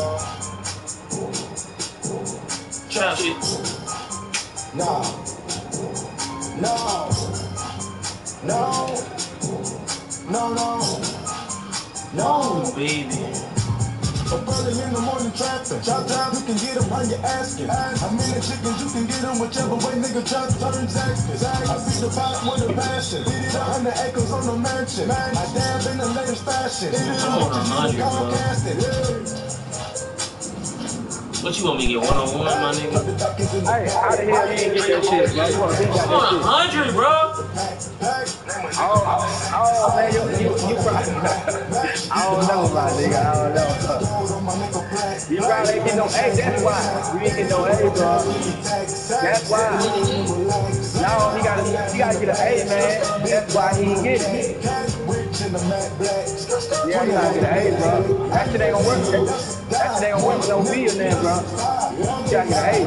Trap shit. No. No. No. No, no. No. Oh, baby. Up early in the morning trapping. Chop chop, you can get them how you asking. How many chickens you can get them whichever way nigga chop turns axis. I beat the pot with a passion. Did it a hundred acres on the mansion. I dab in the latest fashion. Did it a hundred casting. What you want me to get one on one, my nigga? Hey, how the hell you didn't get that shit, man? You want to be got I'm on a hundred, bro. Oh, oh, man, you, you, you probably, I don't know, my nigga, I don't know. You probably ain't get no A, that's why. You ain't get no A, bro. That's why. No, he gotta, he gotta get an A, man. That's why he ain't get it. Yeah, he gotta get an A, bro. That shit ain't gonna work. That shit ain't gonna work with no millionaire, bro. You gotta get an A.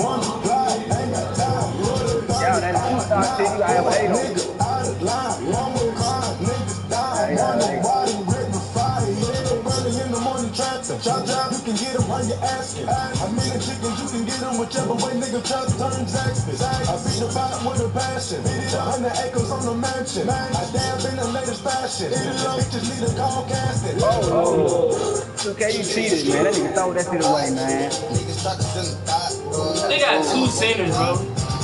Yeah, that two-star shit, you gotta have an A, though. Chop chop, you can get them how you asking. A million chickens, you can get them whichever way nigga chop turns axis. I beat the fight with a passion. A hundred acres on the mansion. I dab in the latest fashion. Bitches need a call casting. Oh, okay, you cheated, man. That nigga throw that shit away, man. They got two centers, bro.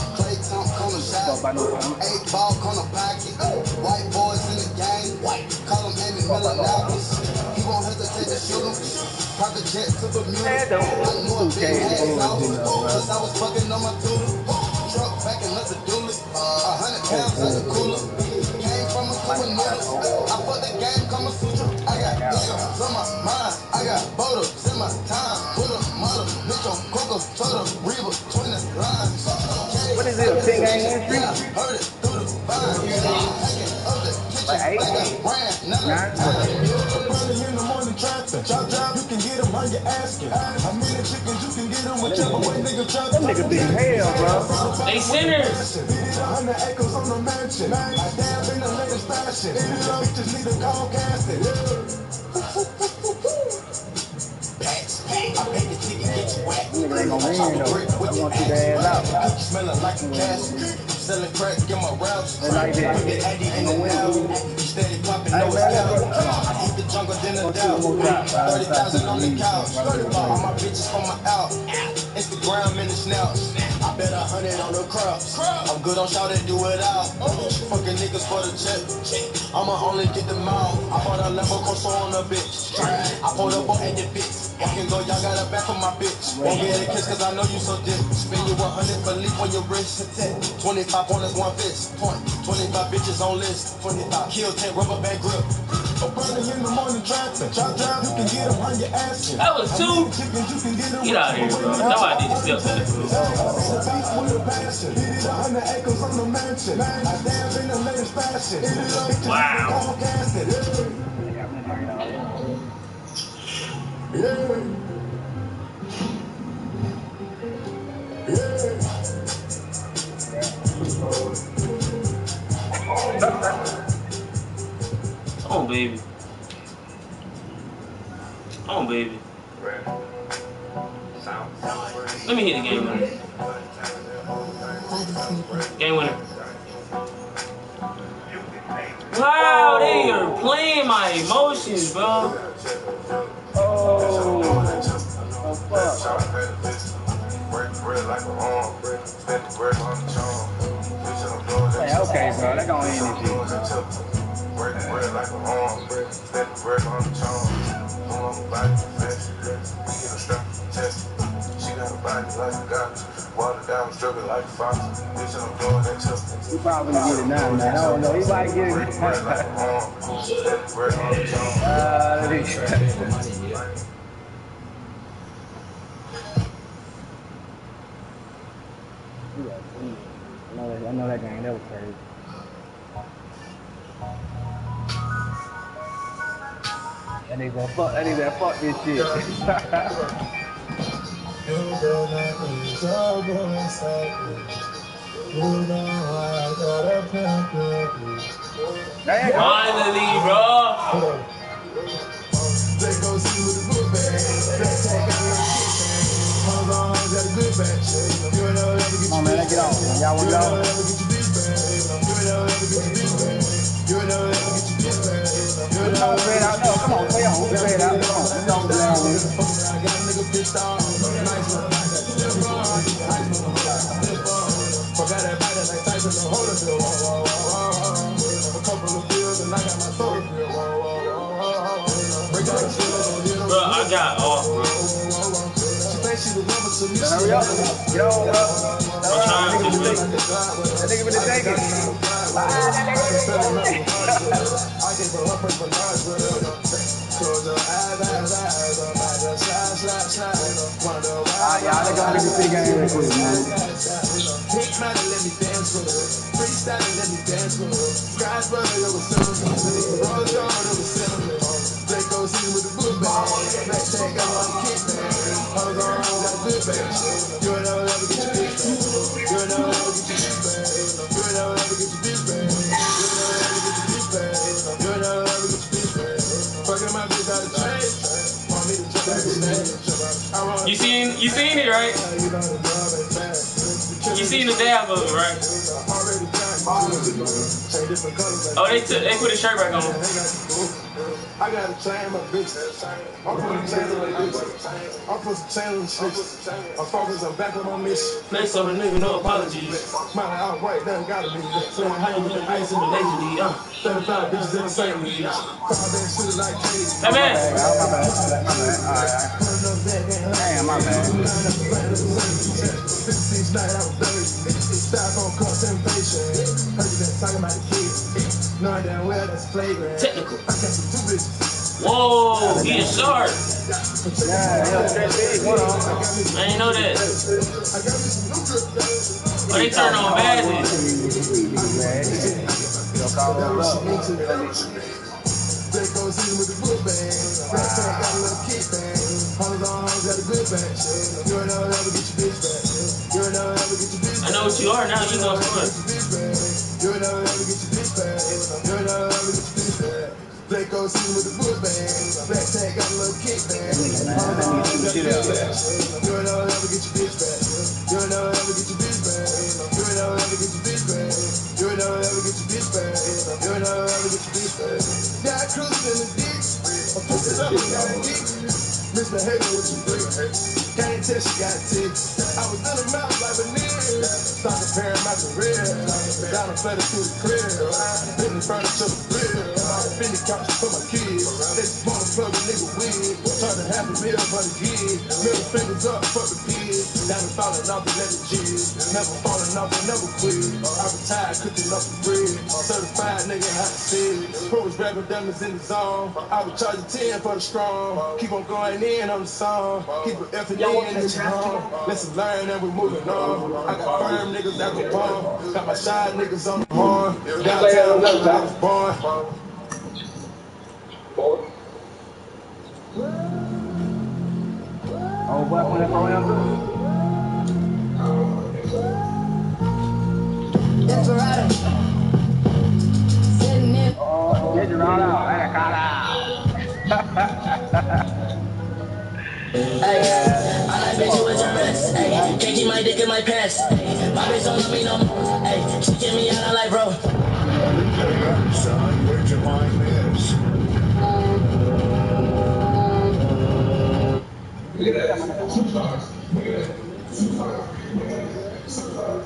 Eight ball corner pocket. White boys in the game. Call them Emmett Miller. He won't hesitate to shoot him. Private jet to Bermuda. I knew a big ass out. Cause I was fucking on my doodle. Truck backing up the dually. A hundred pounds in the cooler. Came from a couple noodles. I put the game, come a sutra. I got niggas on my mind. I got bottles in my time. Put a model. Bitch on Coca, Total, Reba, twenty lines. What is it, a pig ain't in the street? Like eight? Nine? In the morning traffic. Chop chop, you can get them how you asking. A million chickens, you can get them whichever way nigga chop. Them niggas big hell, bro. They centers. A hundred acres on the mansion. I dab in the latest fashion. Bitches need a call casting. I pay the ticket, get you wet. Nigga ain't gonna win, though. I want you to ass out. Smelling like a casket. Selling crack, get my routes. They like that. Ain't no win. Steady popping, no scalp. I hit the jungle, then the down. thirty thousand on the couch. All my bitches from my out. Instagram in the snouts. I bet a hundred on the crops. I'm good on shout and do it out. Fucking niggas for the check. I'ma only get them out. I bought a Lambo Corso on a bitch. I pulled up on eighty bits. Walking go, y'all got a back for my bitch. Won't get a kiss cause I know you so dick. Spend you one hundred for leap on your wrist. twenty-five pointers, one fist. Point. twenty-five bitches on list. twenty-five kill, ten rubber band grip. In the morning traffic. Chop chop, you can get them how you asking. That was two. Get out of here, bro. Nobody did steps in the food. Wow. Come on, baby. Come on, baby. Let me hit the game winner. Game winner. Wow, they are playing my emotions, bro. Oh, oh fuck. Hey, okay, bro, that gonna end this shit. He probably gonna get it now, man. I don't know. He might get it. uh, let me I know that, I know that game. That was crazy. That nigga gonna fuck. That nigga gonna fuck this shit. Finally, bro. Come on, man, let's get on. Y'all want to go? Come on, play it out. No, come on, play on. Play it out. Come on, let's go down with it. Bro, I got off, bro. Hurry up. Get on, bro. I'm trying to do it. That nigga finna take it. Alright, y'all, let's go and do the big game real quick, man. Big man, let me dance with her. Freestyle, let me dance with her. Guys, brother, it was cinnamon. Rose on, it was cinnamon. Blake goes in with the book bag. Black take out on the kick bag. Hold on, got a good bag. You ain't never ever get your bitch bag. You ain't never ever get your bitch bag. You ain't never ever get your bitch bag. You ain't never ever get your bitch bag. You ain't never ever get your bitch bag. Fucking my bitch out of trade. Want me to jump back. You seen it, right? You seen the dab of it, right? Oh, they took, they put his shirt back on. I got a chain, my bitch. I'm putting chains on my bitch. I'm putting chains on the switch. I'm focused, I'm back on my mission. Place on the nigga, no apologies. Man, I'm right there, gotta be. So how you put the ice in the lazy D, uh? thirty-five bitches in the same league. Five days shooting like Katie. Hey, man. My bad, my bad, alright. Damn, my bad. fifteen night, I was thirty. Stock on concentration. Heard you been talking about the kids. Knowing damn well that's flagrant. Technical. I got some two bitches. Whoa, he is sharp. Yeah, yo, straight big, one on. I didn't know that. I got me some new drip. Oh, they turn on Bazzy. Yo, call it up. They go see with the book bang. Black tag got a little kick bang. Hundreds on hundreds got a good bang. You ain't never ever get your bitch back. You ain't never ever get your bitch back. I know what you are now, you know what. You ain't never ever get your bitch back. You ain't never ever get your bitch back. Black go see with the book bang. Black tag got a little kick bang. Hundreds on hundreds got a good bang. You ain't never ever get your bitch back. You ain't never ever get your bitch back. You ain't never ever get your bitch back. You ain't never ever get your bitch back. You ain't never ever get your bitch back. Got cruising in the dick. I'm pushing up and got a dick. Misbehaving with your brick. Can't tell she got ticks. I was in the mouth like a nigga. Start comparing my career. Down the flatter to the crib. Been in front of the grill. I'm in the couch for my kids. They just wanna plug a nigga wig. Turn a half a meal for the kid. Middle fingers up for the kids. Down and falling off and let it jizz. Never falling off and never quit. I retired cooking up the bread. Certified nigga how to see it. Pros rapping diamonds in the zone. I would charge a ten for the strong. Keep on going in on the song. Keep it effing in at your home. Let's learn and we moving on. I got firm niggas that go bomb. Got my shy niggas on the horn. Downtown where I was born. Oh, what when that program do? Desperado. Sitting in. Oh, get your out out. I got out. Ay, I like bitch with your breasts. Ay, can't keep my dick in my pants. Ay, my bitch don't love me no more. Ay, she get me out of life, bro. Son, where'd your mind miss? Look at that. Superstars. Look at that. Superstars. Superstars.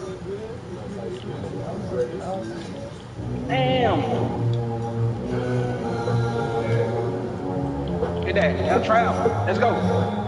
Damn. Get that. That's trap. Let's go.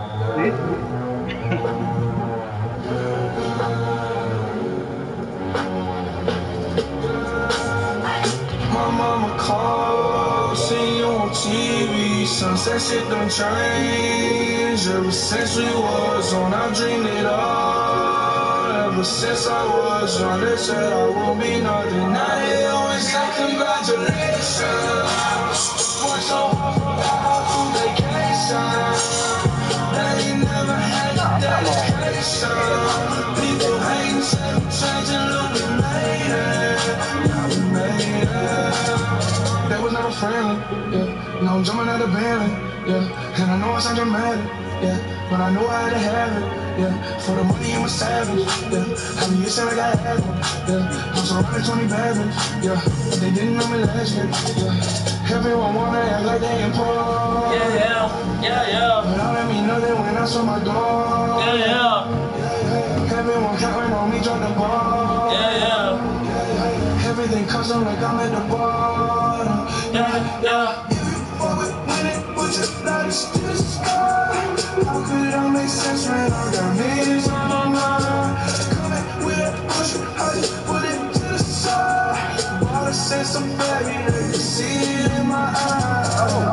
My mama called, see you on T V. Sunset shit done changed. Ever since we was on, I dreamed it all. Ever since I was young, they said I won't be nothing. Now they always say congratulations. Worked so hard for the house on vacation. Now you never had a dedication. People hating, say we changing, look, we made it. Now we made it. That was never friendly, yeah. Now I'm jumping out of Bentley, yeah. And I know I sound dramatic, yeah. But I know I had to have it, yeah. For the money, I'm a savage, yeah. How many years I got had it, yeah. I'm surrounded twenty bad bitches, yeah. But they didn't know me last year, yeah. Everyone wanna act like they important. Yeah, yeah, yeah, yeah. But all that mean nothing when I saw my door. Yeah, yeah. Everyone counting on me, drop the ball. Yeah, yeah. Everything custom like I'm at the bottom. Yeah, yeah. When it was just like to the sky. How could I make sense when I got millions on my mind? Coming with a push, I just put it to the side. All the sense of baby, they can see it in my eyes.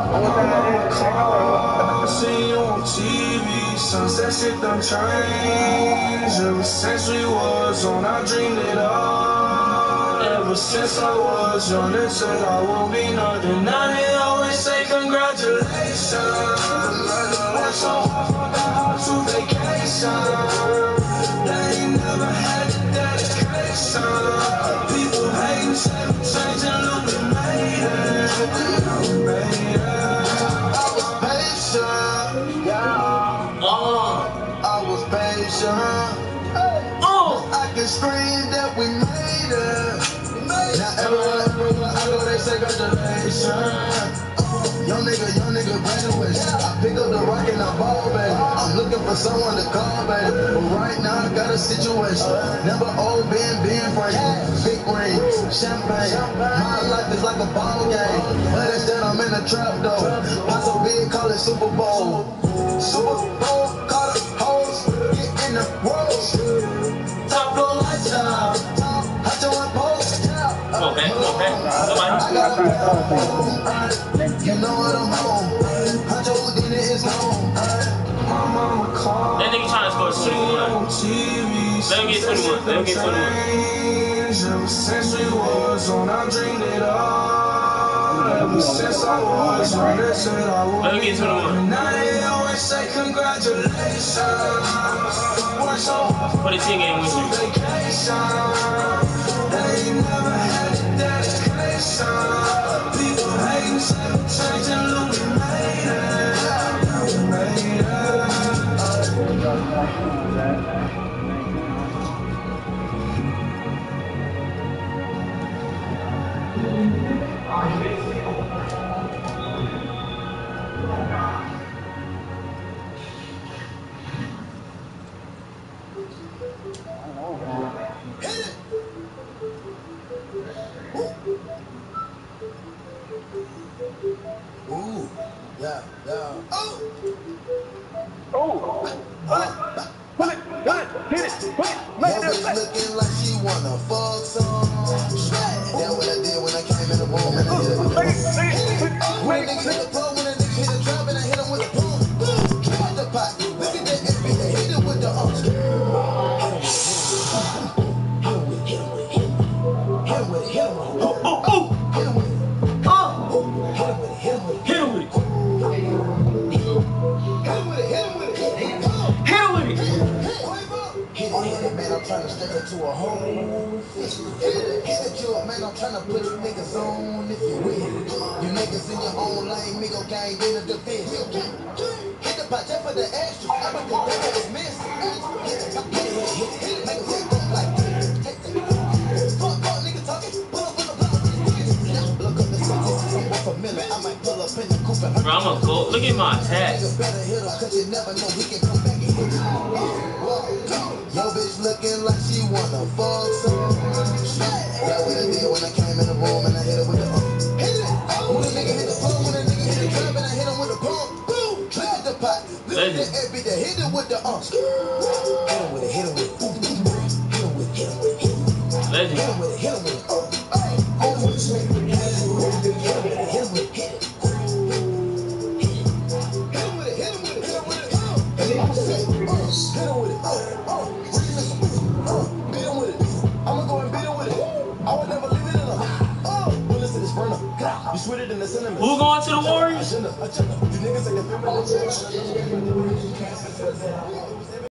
I see you on T V, sunset shit done changed. Ever since we was on, I dreamed it all. Ever since I was young, they said I won't be nothing. Now they always say congratulations. Worked so hard for the house to vacation. They ain't never had the dedication. People hating, say we changing, look, we made it. We made it. I was patient, yeah. Oh. I was Young nigga, young nigga graduation. I pick up the rock and I ball, baby. I'm looking for someone to call, baby. But right now I got a situation. Never old Ben, Ben Franklin. Big rings, champagne. My life is like a ball game. But instead I'm in a trap though. Not so big, call it Super Bowl. Super Bowl, call it hoes. Get in the rolls. Top floor lights out. Hot your one post. Come on, man. Come on, man. You know what I'm on. Hot your dinner is gone. That nigga trying to score twenty-one. Let him get twenty-one. Let him get twenty-one. Ever since we was on, I dreamed it all. Ever since I was on, they said I would. Let him get twenty-one. Now they always say congratulations. Work so hard Put a ten game with you. vacation. They ain't never had a dedication. People hating, say we changing, look, we made it. We made it. Ooh, yeah, yeah. Oh! Oh! Pull it! Pull it! Pull it! Hit it! Pull it! Make Yo, it bitch looking like she wanna fuck some. That's what I did when I came in the room and I hit her with the Look at When a nigga hit the plug, when a nigga hit the trap and I hit him with the boom. Boom! Trap the pot. Look at that F B, they hit it with the ump. Hit him with it, hit him with it, hit him with it, hit him with it. Oh, oh, oh! Hit him with it. Oh! Hit him with it, hit him with it. Hit him with it. Hit him with it, hit him with it. Hit him with it. Hit it, hit it, man, I'm trying to step into a hole. Hit it, hit it, you up, man, I'm trying to put you niggas on if you will. You niggas in your own lane, me go gang, then the defense. Hit the pot, just for the extra, I bet the devil is missing. Hit it, hit it, hit it, hit it, make it take off like this. Take that. Fuck, fuck, nigga talking, pull up, pull up, pull up, look up the statistics, I'm worth a million, I might pull up in the coupe and Bro, I'm a go. Look at my attack. nigga better hit her, cause you never know he can come back and hit you. Yo, bitch looking like she wanna fuck some. That what I did when I came in the room and I hit her with the um. Hit it! When a nigga hit the phone, when a nigga hit the trap and I hit him with the pump. Boom! Trigger the pot. Look at that F B, they hit it with the um. Hit him with it, hit him with it. Hit him with it, hit him with it. Legend. Hit him with it, hit him with it. Uh, uh, hit him with it, hit him with it, hit him with it, hit him with it. Hit him with it, hit him with it, hit him with it. And then you say, uh, hit him with it. Uh, uh, uh, beat him with it. I'ma go and beat him with it. I would never leave it in a. Uh, well, listen, it's burner. You sweeter than the cinnamon. Who going to the Warriors? Agenda, agenda. You niggas ain't the feminine.